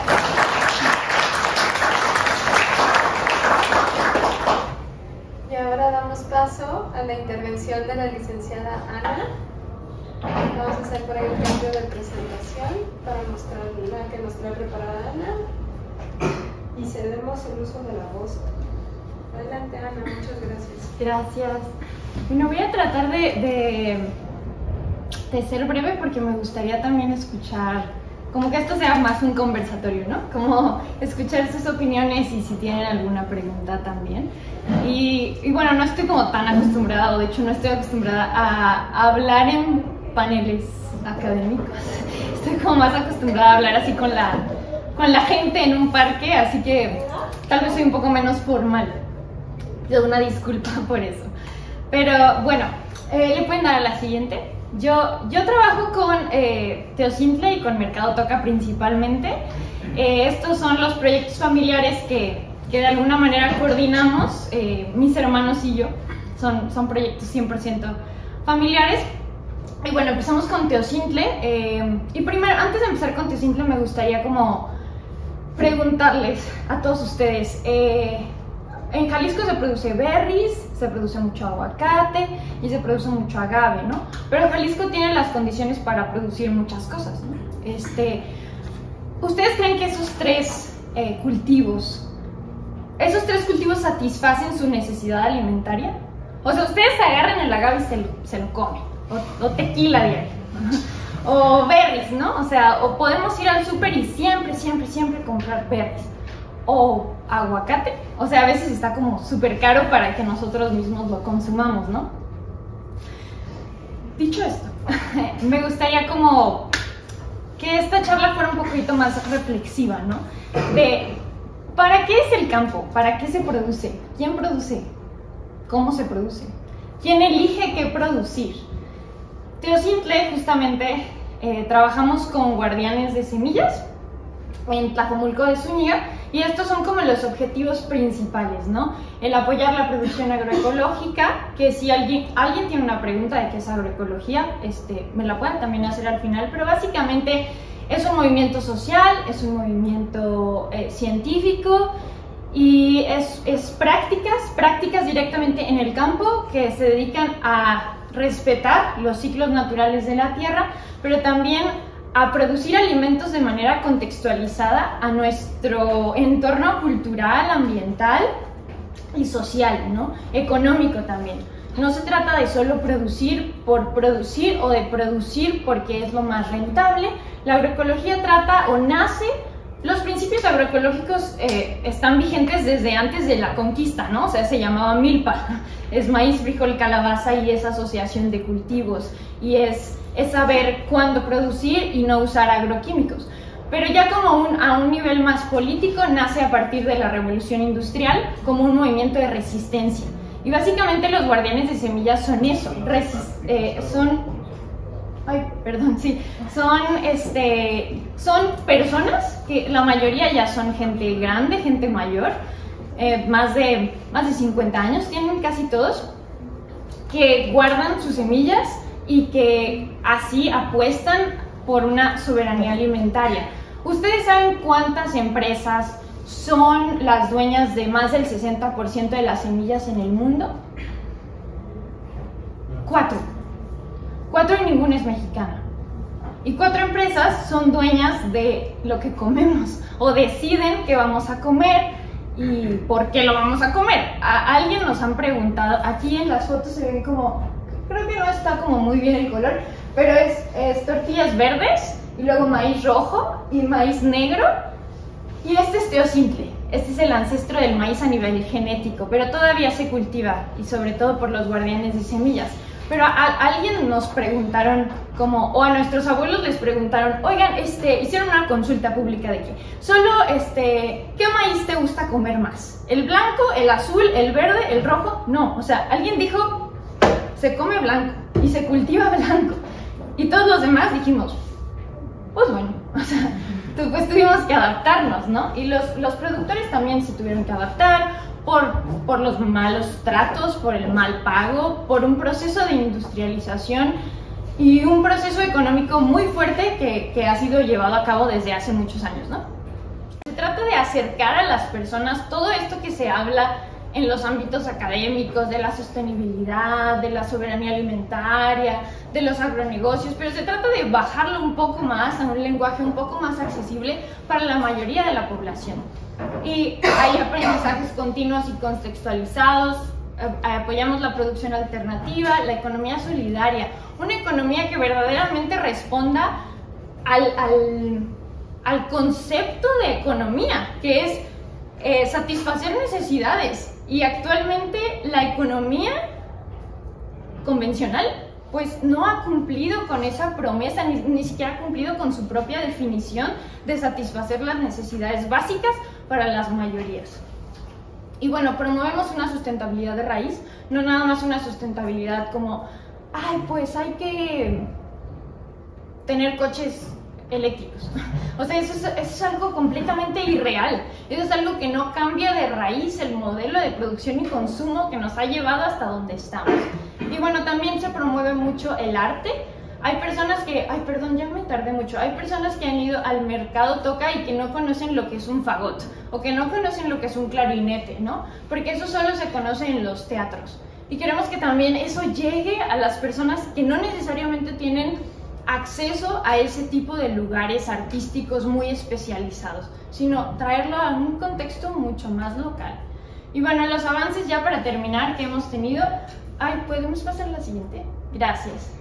Y ahora damos paso a la intervención de la licenciada Ana. Vamos a hacer por ahí un cambio de presentación para mostrar la que nos trae preparada Ana, y cedemos el uso de la voz. Adelante, Ana, muchas gracias. Gracias. Bueno, voy a tratar de ser breve, porque me gustaría también escuchar, como que esto sea más un conversatorio, ¿no? Como escuchar sus opiniones y si tienen alguna pregunta también. Y bueno, no estoy como tan acostumbrada, o de hecho no estoy acostumbrada a hablar en paneles académicos. Estoy como más acostumbrada a hablar así con la gente en un parque, así que tal vez soy un poco menos formal. Pido una disculpa por eso. Pero bueno, le pueden dar a la siguiente. Yo trabajo con Teocintle y con Mercado Toca principalmente. Estos son los proyectos familiares que de alguna manera coordinamos, mis hermanos y yo. Son proyectos 100% familiares. Y bueno, empezamos con Teocintle. Y primero, antes de empezar con Teocintle, me gustaría como preguntarles a todos ustedes. En Jalisco se produce berries, se produce mucho aguacate y se produce mucho agave, ¿no? Pero Jalisco tiene las condiciones para producir muchas cosas, ¿no? ¿Ustedes creen que esos tres cultivos ¿esos 3 cultivos satisfacen su necesidad alimentaria? O sea, ustedes agarran el agave y se lo comen, o tequila diario, o berries, ¿no? O sea, o podemos ir al súper y siempre comprar berries, o aguacate, o sea, a veces está como súper caro para que nosotros mismos lo consumamos, ¿no? Dicho esto, me gustaría como que esta charla fuera un poquito más reflexiva, ¿no? De, ¿para qué es el campo? ¿Para qué se produce? ¿Quién produce? ¿Cómo se produce? ¿Quién elige qué producir? Teocintle, justamente, trabajamos con guardianes de semillas en Tlajomulco de Zúñiga, y estos son como los objetivos principales, ¿no? El apoyar la producción agroecológica, que si alguien tiene una pregunta de qué es agroecología, me la pueden también hacer al final, pero básicamente es un movimiento social, es un movimiento científico, y es prácticas directamente en el campo que se dedican a respetar los ciclos naturales de la tierra, pero también a producir alimentos de manera contextualizada a nuestro entorno cultural, ambiental y social, ¿no? Económico también. No se trata de solo producir por producir o de producir porque es lo más rentable. La agroecología trata o nace. Los principios agroecológicos están vigentes desde antes de la conquista, ¿no? O sea, se llamaba milpa, es maíz, frijol, calabaza, y es asociación de cultivos, y es saber cuándo producir y no usar agroquímicos. Pero ya como a un nivel más político, nace a partir de la revolución industrial como un movimiento de resistencia. Y básicamente los guardianes de semillas son eso, son personas que la mayoría ya son gente grande, gente mayor, más de 50 años tienen casi todos, que guardan sus semillas y que así apuestan por una soberanía alimentaria. ¿Ustedes saben cuántas empresas son las dueñas de más del 60% de las semillas en el mundo? 4 y ninguna es mexicana. Y 4 empresas son dueñas de lo que comemos, o deciden qué vamos a comer y por qué lo vamos a comer. A alguien nos han preguntado, aquí en las fotos se ven como, creo que no está como muy bien el color, pero es tortillas verdes, y luego maíz rojo y maíz negro, y este es teocintle. Este es el ancestro del maíz a nivel genético, pero todavía se cultiva, y sobre todo por los guardianes de semillas. Pero a alguien nos preguntaron, o a nuestros abuelos les preguntaron, oigan, hicieron una consulta pública de que, ¿qué maíz te gusta comer más? ¿El blanco, el azul, el verde, el rojo? No, o sea, alguien dijo, se come blanco y se cultiva blanco. Y todos los demás dijimos, pues bueno, o sea, pues tuvimos que adaptarnos, ¿no? Y los productores también se tuvieron que adaptar, por los malos tratos, por el mal pago, por un proceso de industrialización y un proceso económico muy fuerte que ha sido llevado a cabo desde hace muchos años, ¿no? Se trata de acercar a las personas todo esto que se habla en los ámbitos académicos, de la sostenibilidad, de la soberanía alimentaria, de los agronegocios, pero se trata de bajarlo un poco más a un lenguaje un poco más accesible para la mayoría de la población. Y hay aprendizajes continuos y contextualizados, apoyamos la producción alternativa, la economía solidaria, una economía que verdaderamente responda al concepto de economía, que es satisfacer necesidades. Y actualmente la economía convencional pues no ha cumplido con esa promesa, ni siquiera ha cumplido con su propia definición de satisfacer las necesidades básicas para las mayorías. Y bueno, promovemos una sustentabilidad de raíz, no nada más una sustentabilidad como, ay, pues hay que tener coches eléctricos. O sea, eso es algo completamente irreal. Eso es algo que no cambia de raíz el modelo de producción y consumo que nos ha llevado hasta donde estamos. Y bueno, también se promueve mucho el arte. Hay personas que, ay, perdón, ya me tardé mucho. Hay personas que han ido al mercado Toca y que no conocen lo que es un fagot, o que no conocen lo que es un clarinete, ¿no? Porque eso solo se conoce en los teatros. Y queremos que también eso llegue a las personas que no necesariamente tienen acceso a ese tipo de lugares artísticos muy especializados, sino traerlo a un contexto mucho más local. Y bueno, los avances ya para terminar que hemos tenido, ¿podemos pasar a la siguiente? Gracias.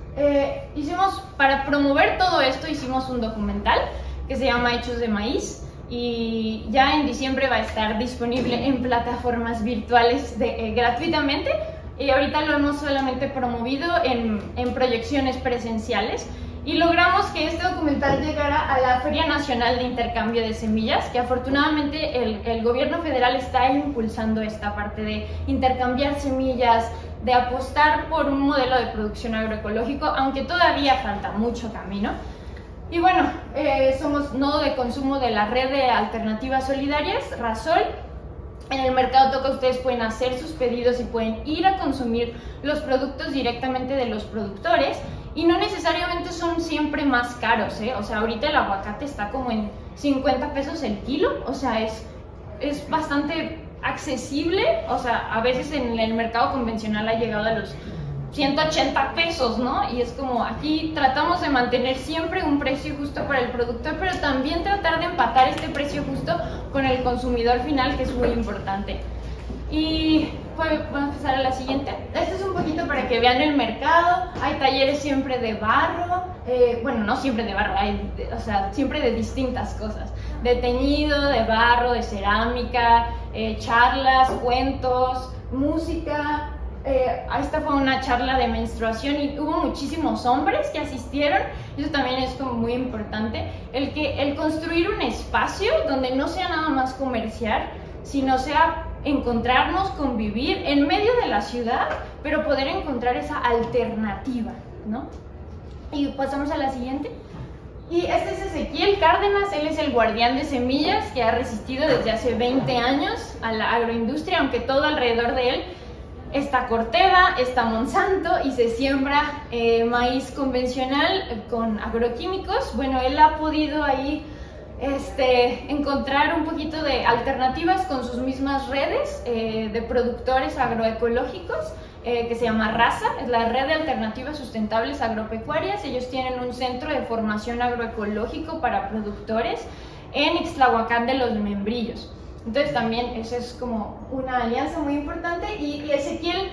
Para promover todo esto, hicimos un documental que se llama Hechos de Maíz, y ya en diciembre va a estar disponible en plataformas virtuales gratuitamente, y ahorita lo hemos solamente promovido en proyecciones presenciales, y logramos que este documental llegara a la Feria Nacional de Intercambio de Semillas, que afortunadamente el gobierno federal está impulsando esta parte de intercambiar semillas, de apostar por un modelo de producción agroecológico, aunque todavía falta mucho camino. Y bueno, somos nodo de consumo de la red de alternativas solidarias, Rasol. En el mercado Toca ustedes pueden hacer sus pedidos y pueden ir a consumir los productos directamente de los productores, y no necesariamente son siempre más caros, ¿eh? O sea, ahorita el aguacate está como en 50 pesos el kilo, o sea, es bastante accesible. O sea, a veces en el mercado convencional ha llegado a los 180 pesos, ¿no? Y es como, aquí tratamos de mantener siempre un precio justo para el productor, pero también tratar de empatar este precio justo con el consumidor final, que es muy importante. Y vamos a pasar a la siguiente. Este es un poquito para que vean el mercado. Hay talleres siempre de barro, bueno, no siempre de barro, o sea, siempre de distintas cosas, de teñido, de barro, de cerámica, charlas, cuentos, música. Esta fue una charla de menstruación y hubo muchísimos hombres que asistieron. Eso también es como muy importante, el construir un espacio donde no sea nada más comercial, sino sea encontrarnos, convivir en medio de la ciudad, pero poder encontrar esa alternativa, ¿no? Y pasamos a la siguiente. Y este es Ezequiel Cárdenas. Él es el guardián de semillas que ha resistido desde hace 20 años a la agroindustria, aunque todo alrededor de él está Corteva, está Monsanto y se siembra maíz convencional con agroquímicos. Bueno, él ha podido ahí encontrar un poquito de alternativas con sus mismas redes de productores agroecológicos, que se llama RASA, es la Red de Alternativas Sustentables Agropecuarias. Ellos tienen un centro de formación agroecológico para productores en Ixtlahuacán de los Membrillos. Entonces también eso es como una alianza muy importante, y Ezequiel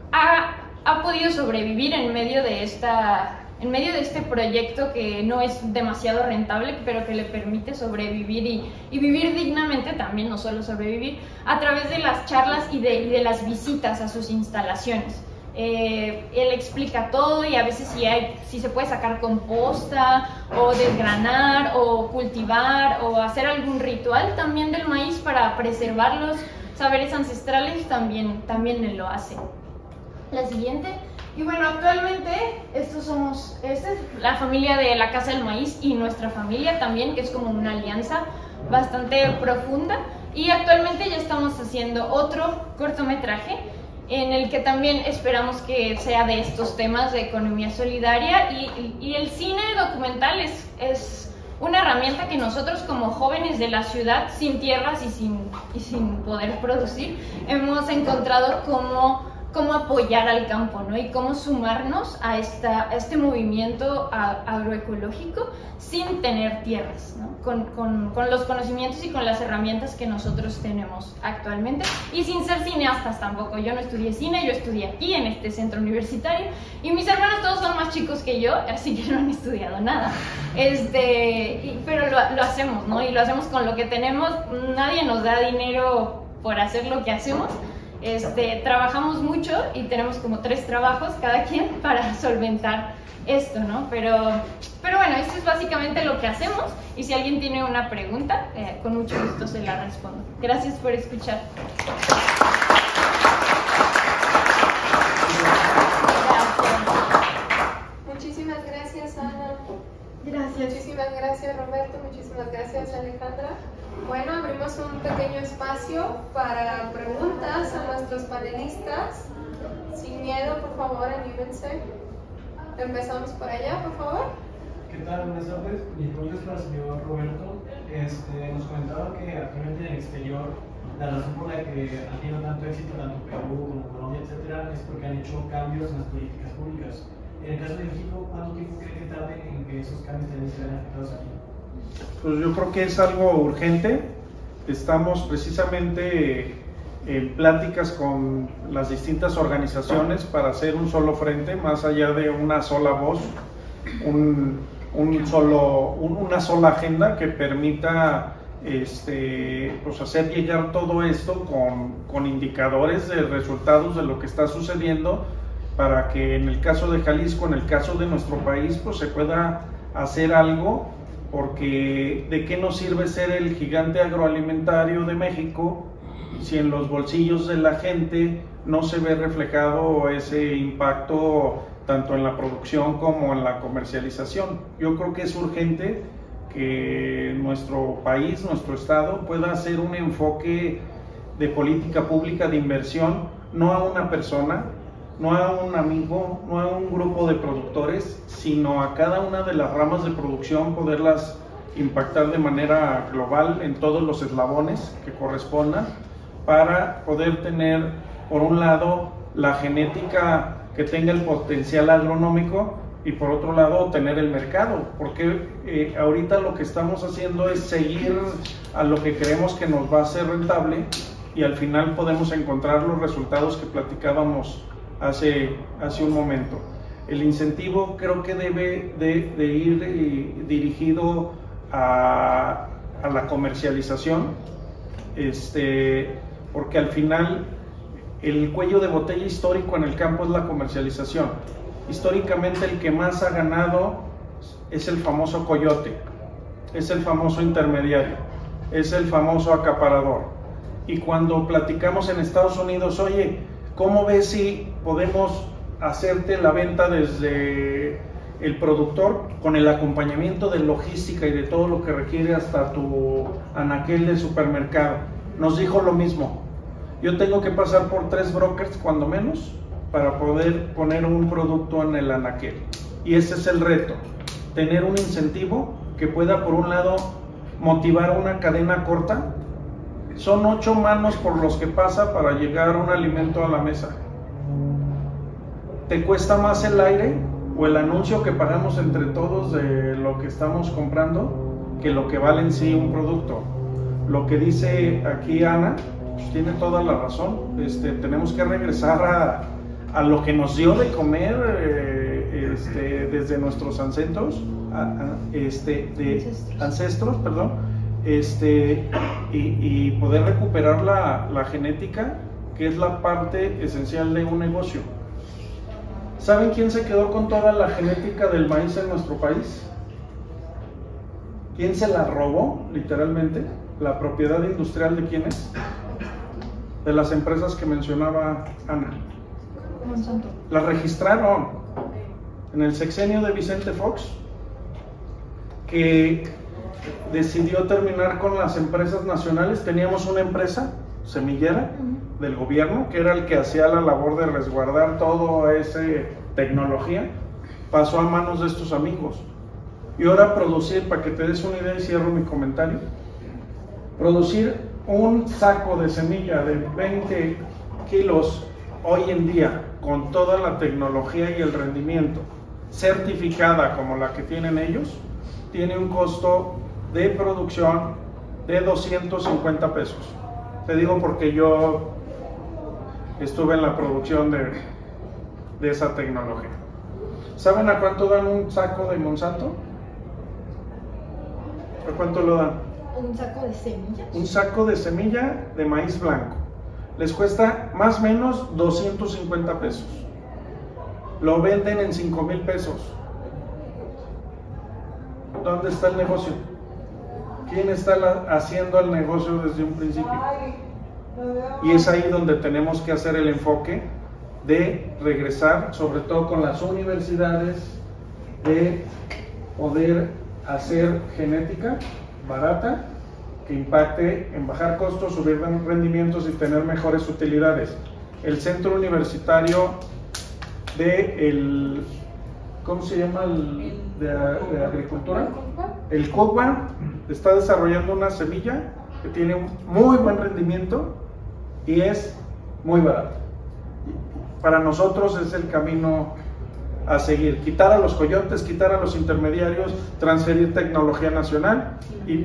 ha podido sobrevivir en medio de este proyecto que no es demasiado rentable, pero que le permite sobrevivir y vivir dignamente también, no solo sobrevivir, a través de las charlas y de las visitas a sus instalaciones. Él explica todo, y a veces si se puede sacar composta o desgranar o cultivar o hacer algún ritual también del maíz para preservar los saberes ancestrales, también él lo hace. La siguiente. Y bueno, actualmente esta es la familia de la Casa del Maíz y nuestra familia también, que es como una alianza bastante profunda, y actualmente ya estamos haciendo otro cortometraje en el que también esperamos que sea de estos temas de economía solidaria, y el cine documental es una herramienta que nosotros como jóvenes de la ciudad, sin tierras y sin poder producir, hemos encontrado cómo apoyar al campo, ¿no? Y cómo sumarnos a este movimiento agroecológico sin tener tierras, ¿no? Con los conocimientos y con las herramientas que nosotros tenemos actualmente, y sin ser cineastas tampoco. Yo no estudié cine, yo estudié aquí en este centro universitario, y mis hermanos todos son más chicos que yo, así que no han estudiado nada. Pero lo hacemos, ¿no? Y lo hacemos con lo que tenemos. Nadie nos da dinero por hacer lo que hacemos. Trabajamos mucho y tenemos como 3 trabajos cada quien para solventar esto, ¿no? Pero bueno, esto es básicamente lo que hacemos, y si alguien tiene una pregunta, con mucho gusto se la respondo. Gracias por escuchar. Muchísimas gracias, Ana. Gracias. Muchísimas gracias, Roberto. Muchísimas gracias, Alejandra. Bueno, abrimos un pequeño espacio para preguntas a nuestros panelistas. Sin miedo, por favor, anímense. Empezamos por allá, por favor. ¿Qué tal? Buenas tardes. Mi pregunta es para el señor Roberto. Nos comentaba que actualmente en el exterior la razón por la que han tenido tanto éxito tanto Perú como Colombia, etcétera, es porque han hecho cambios en las políticas públicas. En el caso de México, ¿cuánto tiempo cree que tarde en que esos cambios también se vean afectados aquí? Pues yo creo que es algo urgente. Estamos precisamente en pláticas con las distintas organizaciones para hacer un solo frente, más allá de una sola voz, una sola agenda que permita pues hacer llegar todo esto con indicadores de resultados de lo que está sucediendo, para que en el caso de Jalisco, en el caso de nuestro país, pues se pueda hacer algo, porque ¿de qué nos sirve ser el gigante agroalimentario de México si en los bolsillos de la gente no se ve reflejado ese impacto tanto en la producción como en la comercialización? Yo creo que es urgente que nuestro país, nuestro estado, pueda hacer un enfoque de política pública de inversión, no a una persona, no a un amigo, no a un grupo de productores, sino a cada una de las ramas de producción, poderlas impactar de manera global en todos los eslabones que correspondan, para poder tener, por un lado, la genética que tenga el potencial agronómico, y por otro lado tener el mercado, porque ahorita lo que estamos haciendo es seguir a lo que creemos que nos va a ser rentable, y al final podemos encontrar los resultados que platicábamos hace un momento. El incentivo creo que debe de ir dirigido a la comercialización, porque al final el cuello de botella histórico en el campo es la comercialización. Históricamente el que más ha ganado es el famoso coyote, es el famoso intermediario, es el famoso acaparador. Y cuando platicamos en Estados Unidos, oye, ¿cómo ves si podemos hacerte la venta desde el productor con el acompañamiento de logística y de todo lo que requiere hasta tu anaquel de supermercado? Nos dijo lo mismo. Yo tengo que pasar por 3 brokers cuando menos para poder poner un producto en el anaquel. Y ese es el reto, tener un incentivo que pueda, por un lado, motivar una cadena corta. Son 8 manos por los que pasa para llegar un alimento a la mesa. ¿Te cuesta más el aire o el anuncio que pagamos entre todos de lo que estamos comprando que lo que vale en sí un producto? Lo que dice aquí Ana, pues tiene toda la razón. Tenemos que regresar a lo que nos dio de comer desde nuestros ancestros, y poder recuperar la genética, que es la parte esencial de un negocio. ¿Saben quién se quedó con toda la genética del maíz en nuestro país? ¿Quién se la robó, literalmente? ¿La propiedad industrial de quién es? De las empresas que mencionaba Ana. Monsanto. La registraron en el sexenio de Vicente Fox, que decidió terminar con las empresas nacionales. Teníamos una empresa semillera del gobierno que era el que hacía la labor de resguardar toda esa tecnología. Pasó a manos de estos amigos. Y ahora producir, para que te des una idea y cierro mi comentario, producir un saco de semilla de 20 kilos hoy en día, con toda la tecnología y el rendimiento certificada como la que tienen ellos, tiene un costo de producción de 250 pesos. Te digo porque yo estuve en la producción de esa tecnología. ¿Saben a cuánto dan un saco de Monsanto? ¿A cuánto lo dan? Un saco de semillas. Un saco de semilla de maíz blanco. Les cuesta más o menos 250 pesos. Lo venden en 5,000 pesos. ¿Dónde está el negocio? ¿Quién está haciendo el negocio desde un principio? Y es ahí donde tenemos que hacer el enfoque de regresar, sobre todo con las universidades, de poder hacer genética barata que impacte en bajar costos, subir rendimientos y tener mejores utilidades. El centro universitario de ¿cómo se llama? De agricultura, el COCBA, está desarrollando una semilla que tiene un muy buen rendimiento y es muy barata. Para nosotros es el camino a seguir, quitar a los coyotes, quitar a los intermediarios, transferir tecnología nacional y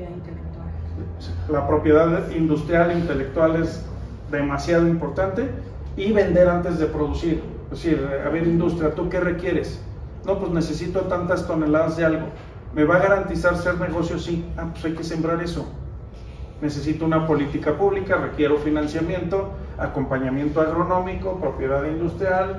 la propiedad industrial e intelectual es demasiado importante, y vender antes de producir. Es decir, a ver, industria, ¿tú qué requieres? No, pues necesito tantas toneladas de algo. ¿Me va a garantizar ser negocio? Sí. Ah, pues hay que sembrar eso. Necesito una política pública, requiero financiamiento, acompañamiento agronómico, propiedad industrial,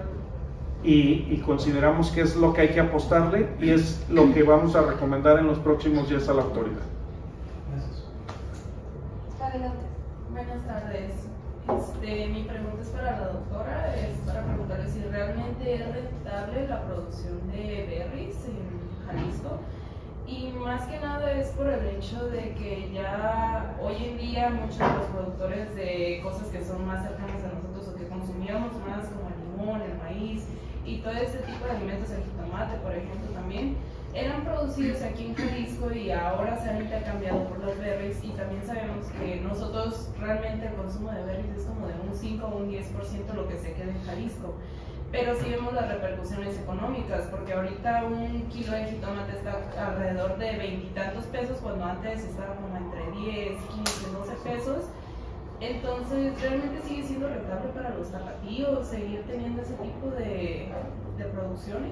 y consideramos que es lo que hay que apostarle y es lo que vamos a recomendar en los próximos días a la autoridad. Gracias. Adelante. Buenas tardes. Mi pregunta es para la doctora, es para preguntarle si realmente es rentable la producción de berries en Jalisco, y más que nada es por el hecho de que ya hoy en día muchos de los productores de cosas que son más cercanas a nosotros o que consumíamos más, como el limón, el maíz y todo este tipo de alimentos, el jitomate por ejemplo también, eran producidos aquí en Jalisco y ahora se han intercambiado por los berries, y también sabemos que nosotros realmente el consumo de berries es como de un 5 o un 10% lo que se queda en Jalisco. Pero sí vemos las repercusiones económicas, porque ahorita un kilo de jitomate está alrededor de 20 y tantos pesos, cuando antes estaba como entre 10, 15, 12 pesos. Entonces, ¿realmente sigue siendo rentable para los tapatíos seguir teniendo ese tipo de producciones?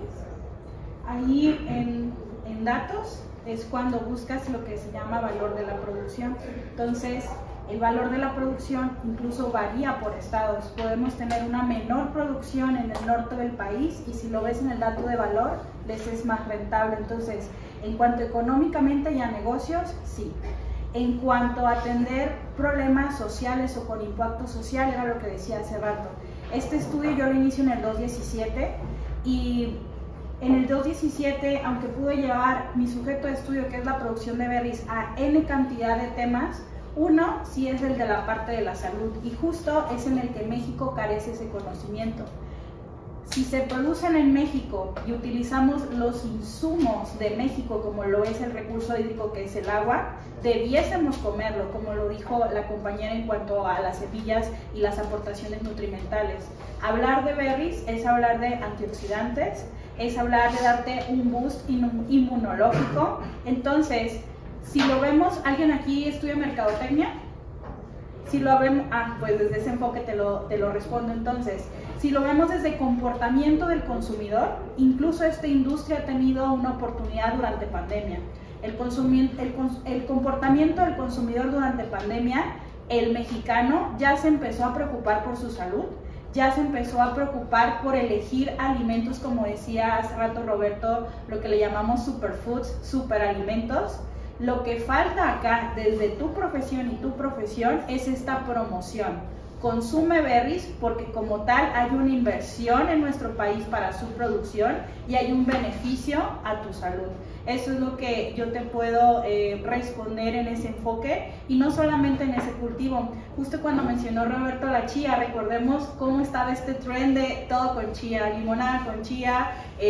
Ahí en datos es cuando buscas lo que se llama valor de la producción. Entonces, el valor de la producción incluso varía por estados. Podemos tener una menor producción en el norte del país y si lo ves en el dato de valor, les es más rentable. Entonces, en cuanto económicamente y a negocios, sí. En cuanto a atender problemas sociales o con impacto social, era lo que decía hace rato. Este estudio yo lo inicio en el 2017 y en el 2017, aunque pude llevar mi sujeto de estudio, que es la producción de berries, a N cantidad de temas, uno sí es el de la parte de la salud y justo es en el que México carece ese conocimiento. Si se producen en México y utilizamos los insumos de México, como lo es el recurso hídrico que es el agua, debiésemos comerlo, como lo dijo la compañera en cuanto a las semillas y las aportaciones nutrimentales. Hablar de berries es hablar de antioxidantes, es hablar de darte un boost inmunológico. Entonces, si lo vemos, ¿alguien aquí estudia mercadotecnia? Si lo vemos, pues desde ese enfoque te lo respondo. Entonces, si lo vemos desde comportamiento del consumidor, incluso esta industria ha tenido una oportunidad durante pandemia. El comportamiento del consumidor durante pandemia, el mexicano ya se empezó a preocupar por su salud, ya se empezó a preocupar por elegir alimentos, como decía hace rato Roberto, lo que le llamamos superfoods, superalimentos. Lo que falta acá, desde tu profesión y tu profesión, es esta promoción. Consume berries porque como tal hay una inversión en nuestro país para su producción y hay un beneficio a tu salud. Eso es lo que yo te puedo responder en ese enfoque y no solamente en ese cultivo. Justo cuando mencionó Roberto la chía, recordemos cómo estaba este trend de todo con chía, limonada con chía,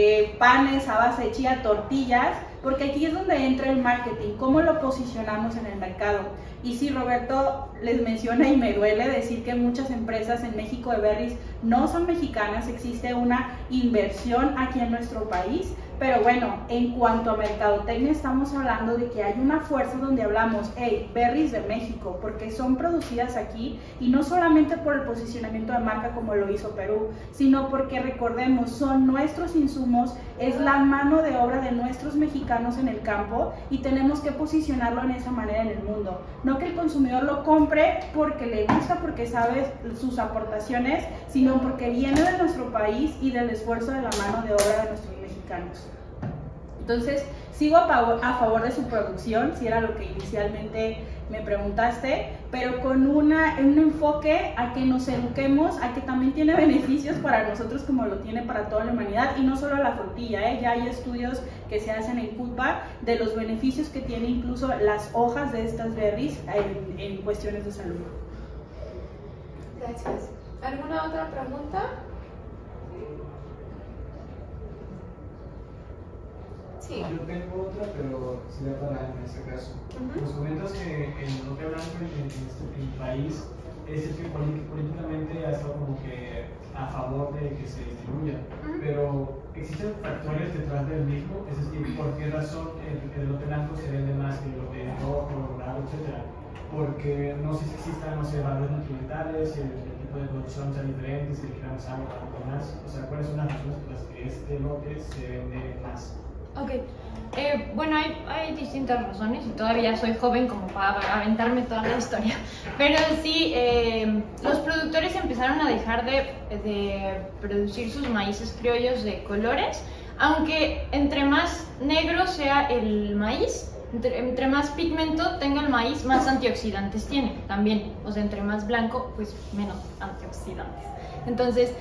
panes a base de chía, tortillas, porque aquí es donde entra el marketing, cómo lo posicionamos en el mercado. Y sí, Roberto les menciona y me duele decir que muchas empresas en México de berries no son mexicanas, existe una inversión aquí en nuestro país, pero bueno, en cuanto a mercadotecnia estamos hablando de que hay una fuerza donde hablamos, hey, berries de México, porque son producidas aquí y no solamente por el posicionamiento de marca como lo hizo Perú, sino porque recordemos, son nuestros insumos, es la mano de obra de nuestros mexicanos en el campo y tenemos que posicionarlo en esa manera en el mundo. No que el consumidor lo compre porque le gusta, porque sabe sus aportaciones, sino porque viene de nuestro país y del esfuerzo de la mano de obra de nuestros mexicanos. Entonces, sigo a favor de su producción, si era lo que inicialmente me preguntaste, pero con un enfoque a que nos eduquemos, a que también tiene beneficios para nosotros como lo tiene para toda la humanidad y no solo la frutilla, ya hay estudios que se hacen en CUTPA de los beneficios que tiene incluso las hojas de estas berries en cuestiones de salud. Gracias. ¿Alguna otra pregunta? Sí. Yo tengo otra, pero sería para en este caso. Nos comentas que el bloque blanco en el país es el que políticamente ha estado como que a favor de que se distribuya, pero ¿existen factores detrás del mismo? Es decir, ¿por qué razón el elote blanco se vende más que el elote rojo, dorado, etcétera? Porque no sé si existan, no sé, valores nutrimentales, si el tipo de producción sea diferente, si le queramos agua o más. O sea, ¿cuáles son las razones por las que este elote se vende más? Ok, bueno, hay distintas razones y todavía soy joven como para aventarme toda la historia, pero sí, los productores empezaron a dejar de producir sus maíces criollos de colores, aunque entre más negro sea el maíz, entre más pigmento tenga el maíz, más antioxidantes tiene también, o sea, entre más blanco, pues menos antioxidantes. Entonces,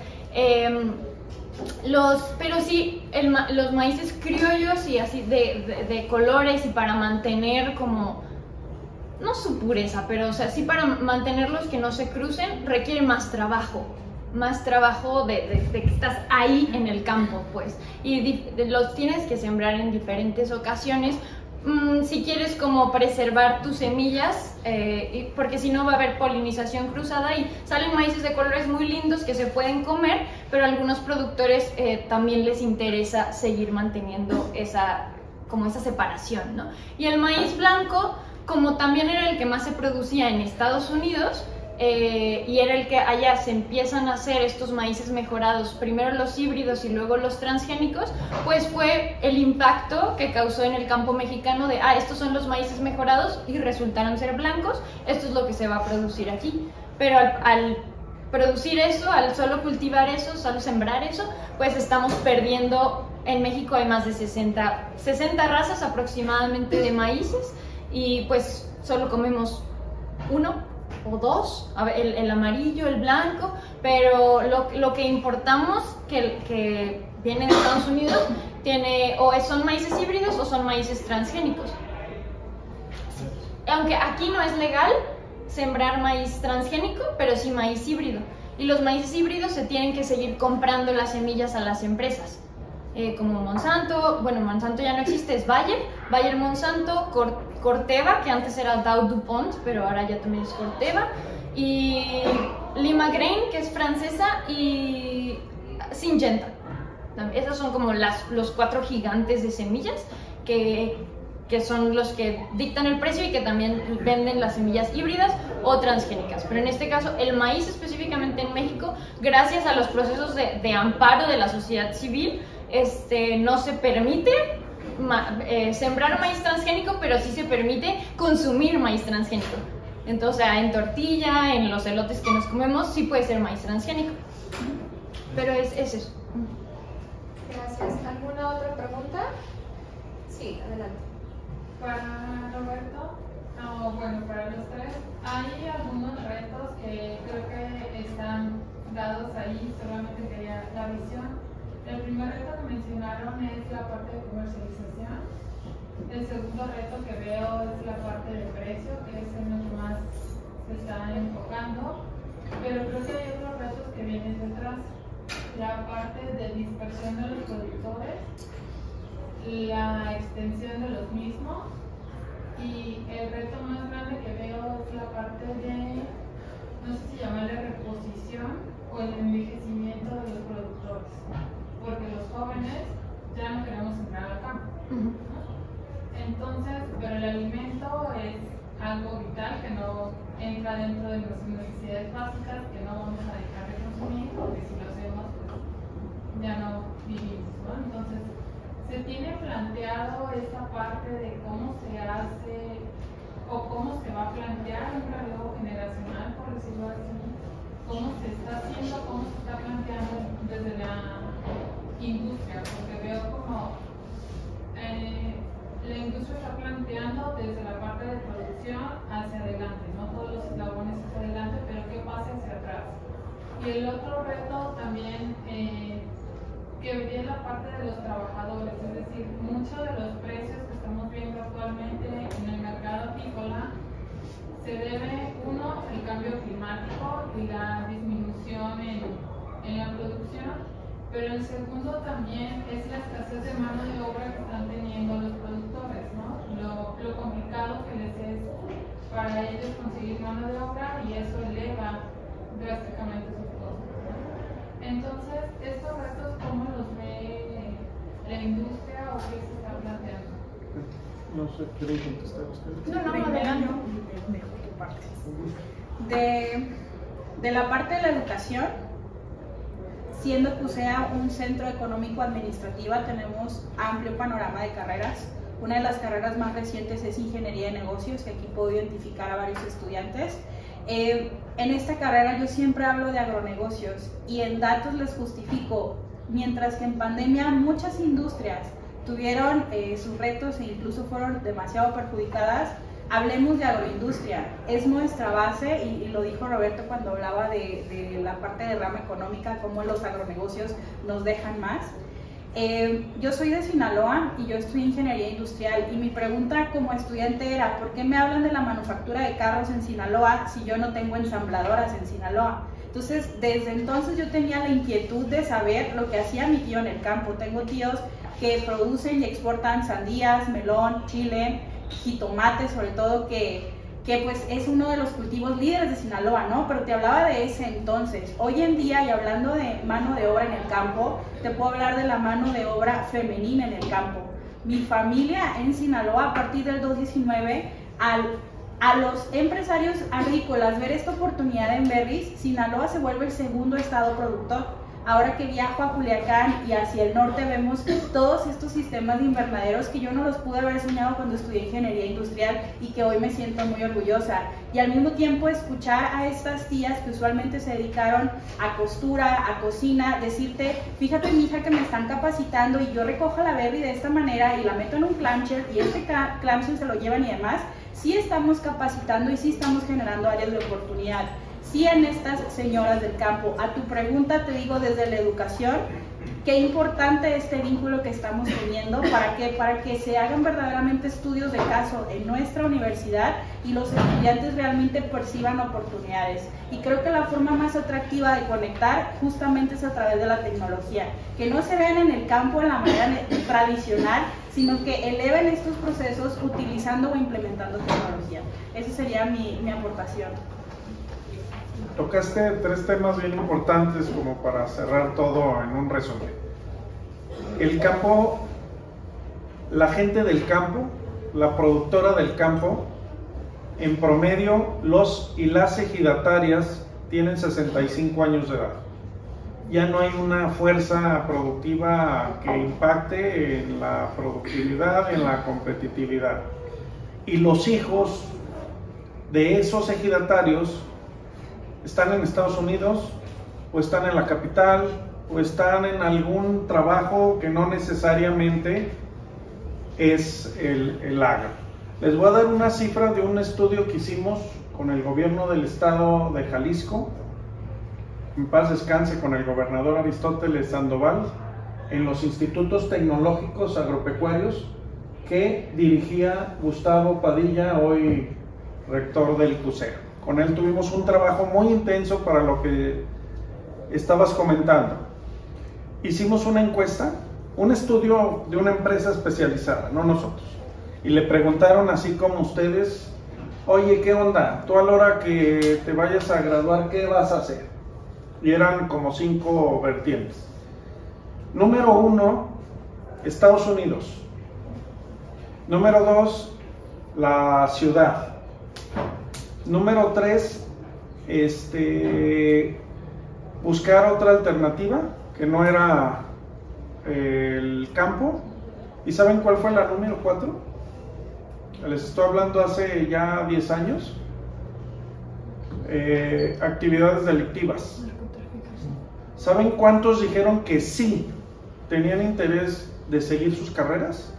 pero sí, los maíces criollos y así de colores y para mantener como, no su pureza, pero o sea, sí para mantenerlos que no se crucen, requiere más trabajo de que estás ahí en el campo, pues, y los tienes que sembrar en diferentes ocasiones. Si quieres como preservar tus semillas, porque si no va a haber polinización cruzada y salen maíces de colores muy lindos que se pueden comer, pero a algunos productores también les interesa seguir manteniendo esa separación, ¿no? Y el maíz blanco, como también era el que más se producía en Estados Unidos, y era el que allá se empiezan a hacer estos maíces mejorados, primero los híbridos y luego los transgénicos, pues fue el impacto que causó en el campo mexicano de, estos son los maíces mejorados y resultaron ser blancos, esto es lo que se va a producir aquí. Pero al producir eso, al solo cultivar eso, solo sembrar eso, pues estamos perdiendo. En México hay más de 60 razas aproximadamente de maíces y pues solo comemos uno o dos, el amarillo, el blanco, pero lo que importamos que viene de Estados Unidos tiene o son maíces híbridos o son maíces transgénicos. Aunque aquí no es legal sembrar maíz transgénico, pero sí maíz híbrido. Y los maíces híbridos se tienen que seguir comprando las semillas a las empresas. Como Monsanto, bueno, Monsanto ya no existe, es Bayer Monsanto, Corteva, que antes era Dow DuPont, pero ahora ya también es Corteva, y Limagrain, que es francesa, y Syngenta. Esos son como los 4 gigantes de semillas que son los que dictan el precio y que también venden las semillas híbridas o transgénicas. Pero en este caso, el maíz específicamente en México, gracias a los procesos de amparo de la sociedad civil, no se permite sembrar maíz transgénico, pero sí se permite consumir maíz transgénico. Entonces, en tortilla, en los elotes que nos comemos, sí puede ser maíz transgénico. Pero es eso. Gracias. ¿Alguna otra pregunta? Sí, adelante. Para Roberto, bueno, para los tres, hay algunos retos que creo que están dados ahí, solamente quería la visión. El primer reto que mencionaron es la parte de comercialización. El segundo reto que veo es la parte de precio, que es en lo que más se está enfocando. Pero creo que hay otros retos que vienen detrás. La parte de dispersión de los productores, la extensión de los mismos, y el reto más grande que veo es la parte de, no sé si llamarle reposición o el envejecimiento de los productores, porque los jóvenes ya no queremos entrar al campo, ¿no? Entonces, pero el alimento es algo vital que no entra dentro de nuestras necesidades básicas, que no vamos a dejar de consumir, porque si lo hacemos, pues ya no vivimos, ¿no? Entonces, ¿se tiene planteado esta parte de cómo se hace o cómo se va a plantear un relevo generacional, por decirlo así? ¿Cómo se está haciendo, cómo se está planteando desde la industria? Porque veo como la industria está planteando desde la parte de producción hacia adelante, no todos los eslabones hacia adelante, pero qué pasa hacia atrás. Y el otro reto también que viene la parte de los trabajadores, es decir, muchos de los precios que estamos viendo actualmente en el mercado apícola se debe, uno, el cambio climático y la disminución en la producción, pero el segundo también es la escasez de mano de obra que están teniendo los productores, ¿no? Lo complicado que les es para ellos conseguir mano de obra y eso eleva drásticamente sus costos, ¿no? Entonces, estos retos, ¿cómo los ve la industria o qué se está planteando? No sé, ¿quieren contestar ustedes? No, adelante. De la parte de la educación, siendo que sea un centro económico administrativa, tenemos amplio panorama de carreras. Una de las carreras más recientes es Ingeniería de Negocios, que aquí puedo identificar a varios estudiantes. En esta carrera yo siempre hablo de agronegocios y en datos les justifico, mientras que en pandemia muchas industrias tuvieron sus retos e incluso fueron demasiado perjudicadas, hablemos de agroindustria, es nuestra base y lo dijo Roberto cuando hablaba de la parte de rama económica, cómo los agronegocios nos dejan más. Yo soy de Sinaloa y yo estudié ingeniería industrial y mi pregunta como estudiante era ¿por qué me hablan de la manufactura de carros en Sinaloa si yo no tengo ensambladoras en Sinaloa? Entonces desde entonces yo tenía la inquietud de saber lo que hacía mi tío en el campo. Tengo tíos que producen y exportan sandías, melón, chile, jitomate, sobre todo que pues es uno de los cultivos líderes de Sinaloa, ¿no? Pero te hablaba de ese entonces. Hoy en día, y hablando de mano de obra en el campo, te puedo hablar de la mano de obra femenina en el campo. Mi familia en Sinaloa, a partir del 2019, a los empresarios agrícolas ver esta oportunidad en berries, Sinaloa se vuelve el segundo estado productor. Ahora que viajo a Culiacán y hacia el norte vemos todos estos sistemas de invernaderos que yo no los pude haber soñado cuando estudié ingeniería industrial y que hoy me siento muy orgullosa. Y al mismo tiempo escuchar a estas tías que usualmente se dedicaron a costura, a cocina, decirte, fíjate mi hija que me están capacitando y yo recojo la berry de esta manera y la meto en un clamshell y este clamshell se lo llevan y demás, sí estamos capacitando y sí estamos generando áreas de oportunidad. Sí, en estas señoras del campo. A tu pregunta te digo desde la educación, qué importante este vínculo que estamos teniendo para que se hagan verdaderamente estudios de caso en nuestra universidad y los estudiantes realmente perciban oportunidades. Y creo que la forma más atractiva de conectar justamente es a través de la tecnología, que no se vean en el campo de la manera tradicional, sino que eleven estos procesos utilizando o implementando tecnología. Esa sería mi aportación. Tocaste 3 temas bien importantes como para cerrar todo en un resumen. El campo, la gente del campo, la productora del campo, en promedio los y las ejidatarias tienen 65 años de edad. Ya no hay una fuerza productiva que impacte en la productividad, en la competitividad. Y los hijos de esos ejidatarios están en Estados Unidos, o están en la capital, o están en algún trabajo que no necesariamente es el agro. Les voy a dar una cifra de un estudio que hicimos con el gobierno del estado de Jalisco, en paz descanse, con el gobernador Aristóteles Sandoval, en los institutos tecnológicos agropecuarios que dirigía Gustavo Padilla, hoy rector del CUSEA. Con él tuvimos un trabajo muy intenso para lo que estabas comentando. Hicimos una encuesta, un estudio de una empresa especializada, no nosotros. Y le preguntaron así como ustedes, oye, ¿qué onda? Tú a la hora que te vayas a graduar, ¿qué vas a hacer? Y eran como 5 vertientes. Número 1, Estados Unidos. Número 2, la ciudad. Número 3, buscar otra alternativa que no era el campo. ¿Y saben cuál fue la número 4? Les estoy hablando hace ya 10 años. Actividades delictivas. ¿Saben cuántos dijeron que sí tenían interés de seguir sus carreras?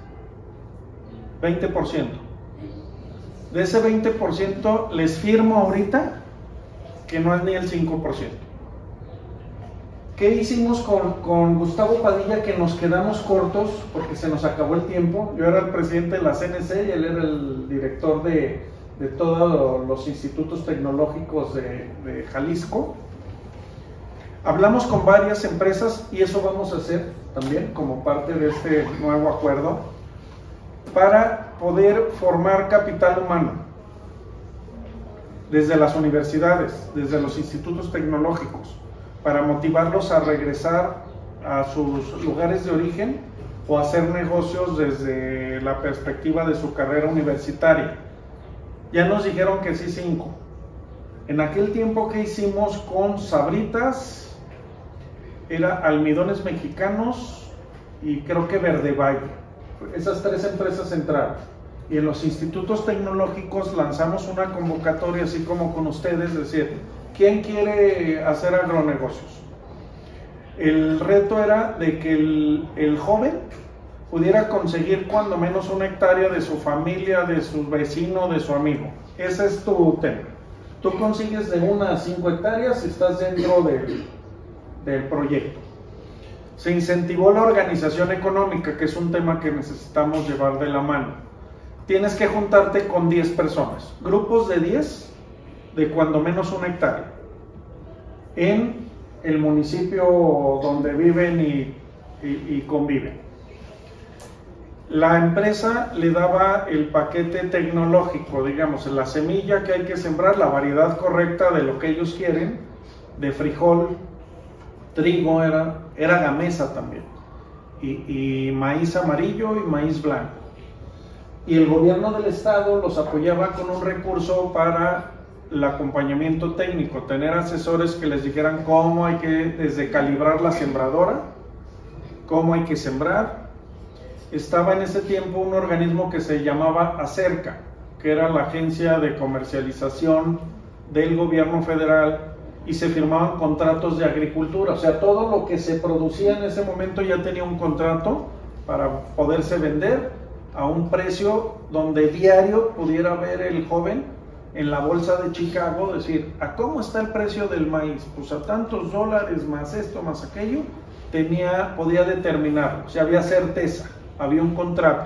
20%. De ese 20% les firmo ahorita que no es ni el 5%. ¿Qué hicimos con Gustavo Padilla? Que nos quedamos cortos porque se nos acabó el tiempo. Yo era el presidente de la CNC y él era el director de todos los institutos tecnológicos de Jalisco. Hablamos con varias empresas y eso vamos a hacer también como parte de este nuevo acuerdo, para poder formar capital humano desde las universidades, desde los institutos tecnológicos, para motivarlos a regresar a sus lugares de origen o hacer negocios desde la perspectiva de su carrera universitaria. Ya nos dijeron que sí 5. En aquel tiempo que hicimos con Sabritas, era Almidones Mexicanos y creo que Verde Valle. Esas 3 empresas entraron. Y en los institutos tecnológicos lanzamos una convocatoria, así como con ustedes, es decir, ¿quién quiere hacer agronegocios? El reto era de que el joven pudiera conseguir cuando menos 1 hectárea de su familia, de su vecino, de su amigo. Ese es tu tema. Tú consigues de 1 a 5 hectáreas y estás dentro del proyecto. Se incentivó la organización económica, que es un tema que necesitamos llevar de la mano. Tienes que juntarte con 10 personas, grupos de 10, de cuando menos 1 hectárea, en el municipio donde viven y conviven. La empresa le daba el paquete tecnológico, digamos, la semilla que hay que sembrar, la variedad correcta de lo que ellos quieren, de frijol, trigo, era gamesa también, y maíz amarillo y maíz blanco. Y el gobierno del estado los apoyaba con un recurso para el acompañamiento técnico, tener asesores que les dijeran cómo hay que, desde calibrar la sembradora, cómo hay que sembrar. Estaba en ese tiempo un organismo que se llamaba Acerca, que era la agencia de comercialización del gobierno federal, y se firmaban contratos de agricultura, o sea, todo lo que se producía en ese momento ya tenía un contrato para poderse vender a un precio donde diario pudiera ver el joven en la bolsa de Chicago, decir, ¿a cómo está el precio del maíz? Pues a tantos dólares, más esto, más aquello, podía determinarlo, o sea, había certeza, había un contrato.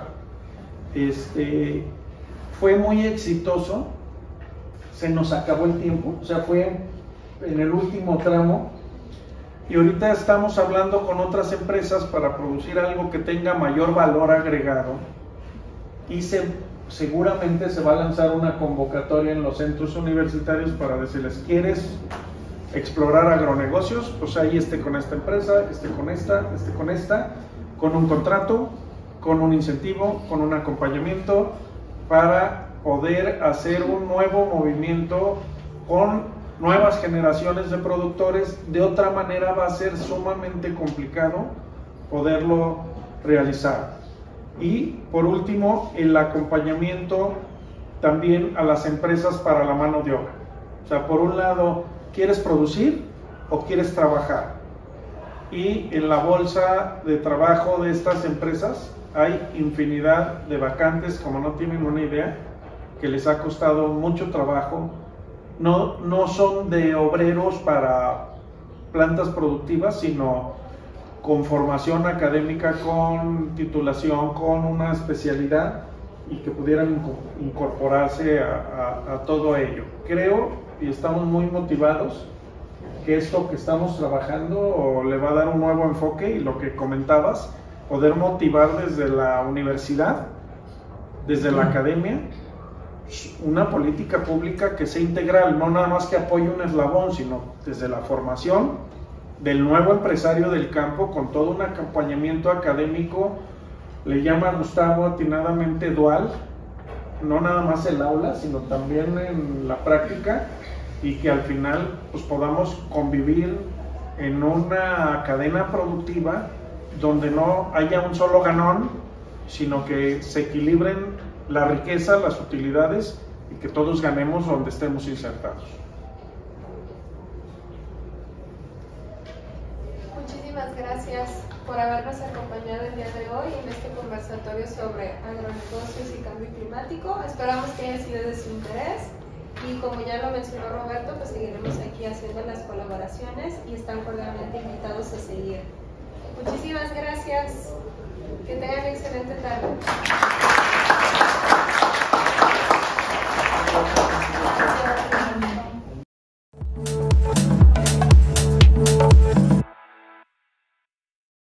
Fue muy exitoso, se nos acabó el tiempo, o sea, fue en el último tramo, y ahorita estamos hablando con otras empresas para producir algo que tenga mayor valor agregado, y seguramente se va a lanzar una convocatoria en los centros universitarios para decirles, ¿quieres explorar agronegocios? Pues ahí con esta empresa, con esta, con un contrato, con un incentivo, con un acompañamiento, para poder hacer un nuevo movimiento con nuevas generaciones de productores. De otra manera va a ser sumamente complicado poderlo realizar. Y por último, el acompañamiento también a las empresas para la mano de obra. O sea, por un lado, ¿quieres producir o quieres trabajar? Y en la bolsa de trabajo de estas empresas hay infinidad de vacantes, como no tienen una idea, que les ha costado mucho trabajo. No son de obreros para plantas productivas, sino con formación académica, con titulación, con una especialidad, y que pudieran incorporarse a todo ello. Creo, y estamos muy motivados, que esto que estamos trabajando le va a dar un nuevo enfoque, y lo que comentabas, poder motivar desde la universidad, desde la academia, una política pública que sea integral, no nada más que apoye un eslabón, sino desde la formación del nuevo empresario del campo, con todo un acompañamiento académico. Le llama Gustavo atinadamente dual, no nada más el aula, sino también en la práctica, y que al final pues podamos convivir en una cadena productiva donde no haya un solo ganón, sino que se equilibren la riqueza, las utilidades, y que todos ganemos donde estemos insertados. Muchísimas gracias por habernos acompañado el día de hoy en este conversatorio sobre agronegocios y cambio climático. Esperamos que haya sido de su interés, y como ya lo mencionó Roberto, pues seguiremos aquí haciendo las colaboraciones y están cordialmente invitados a seguir. Muchísimas gracias. Que tengan excelente tarde.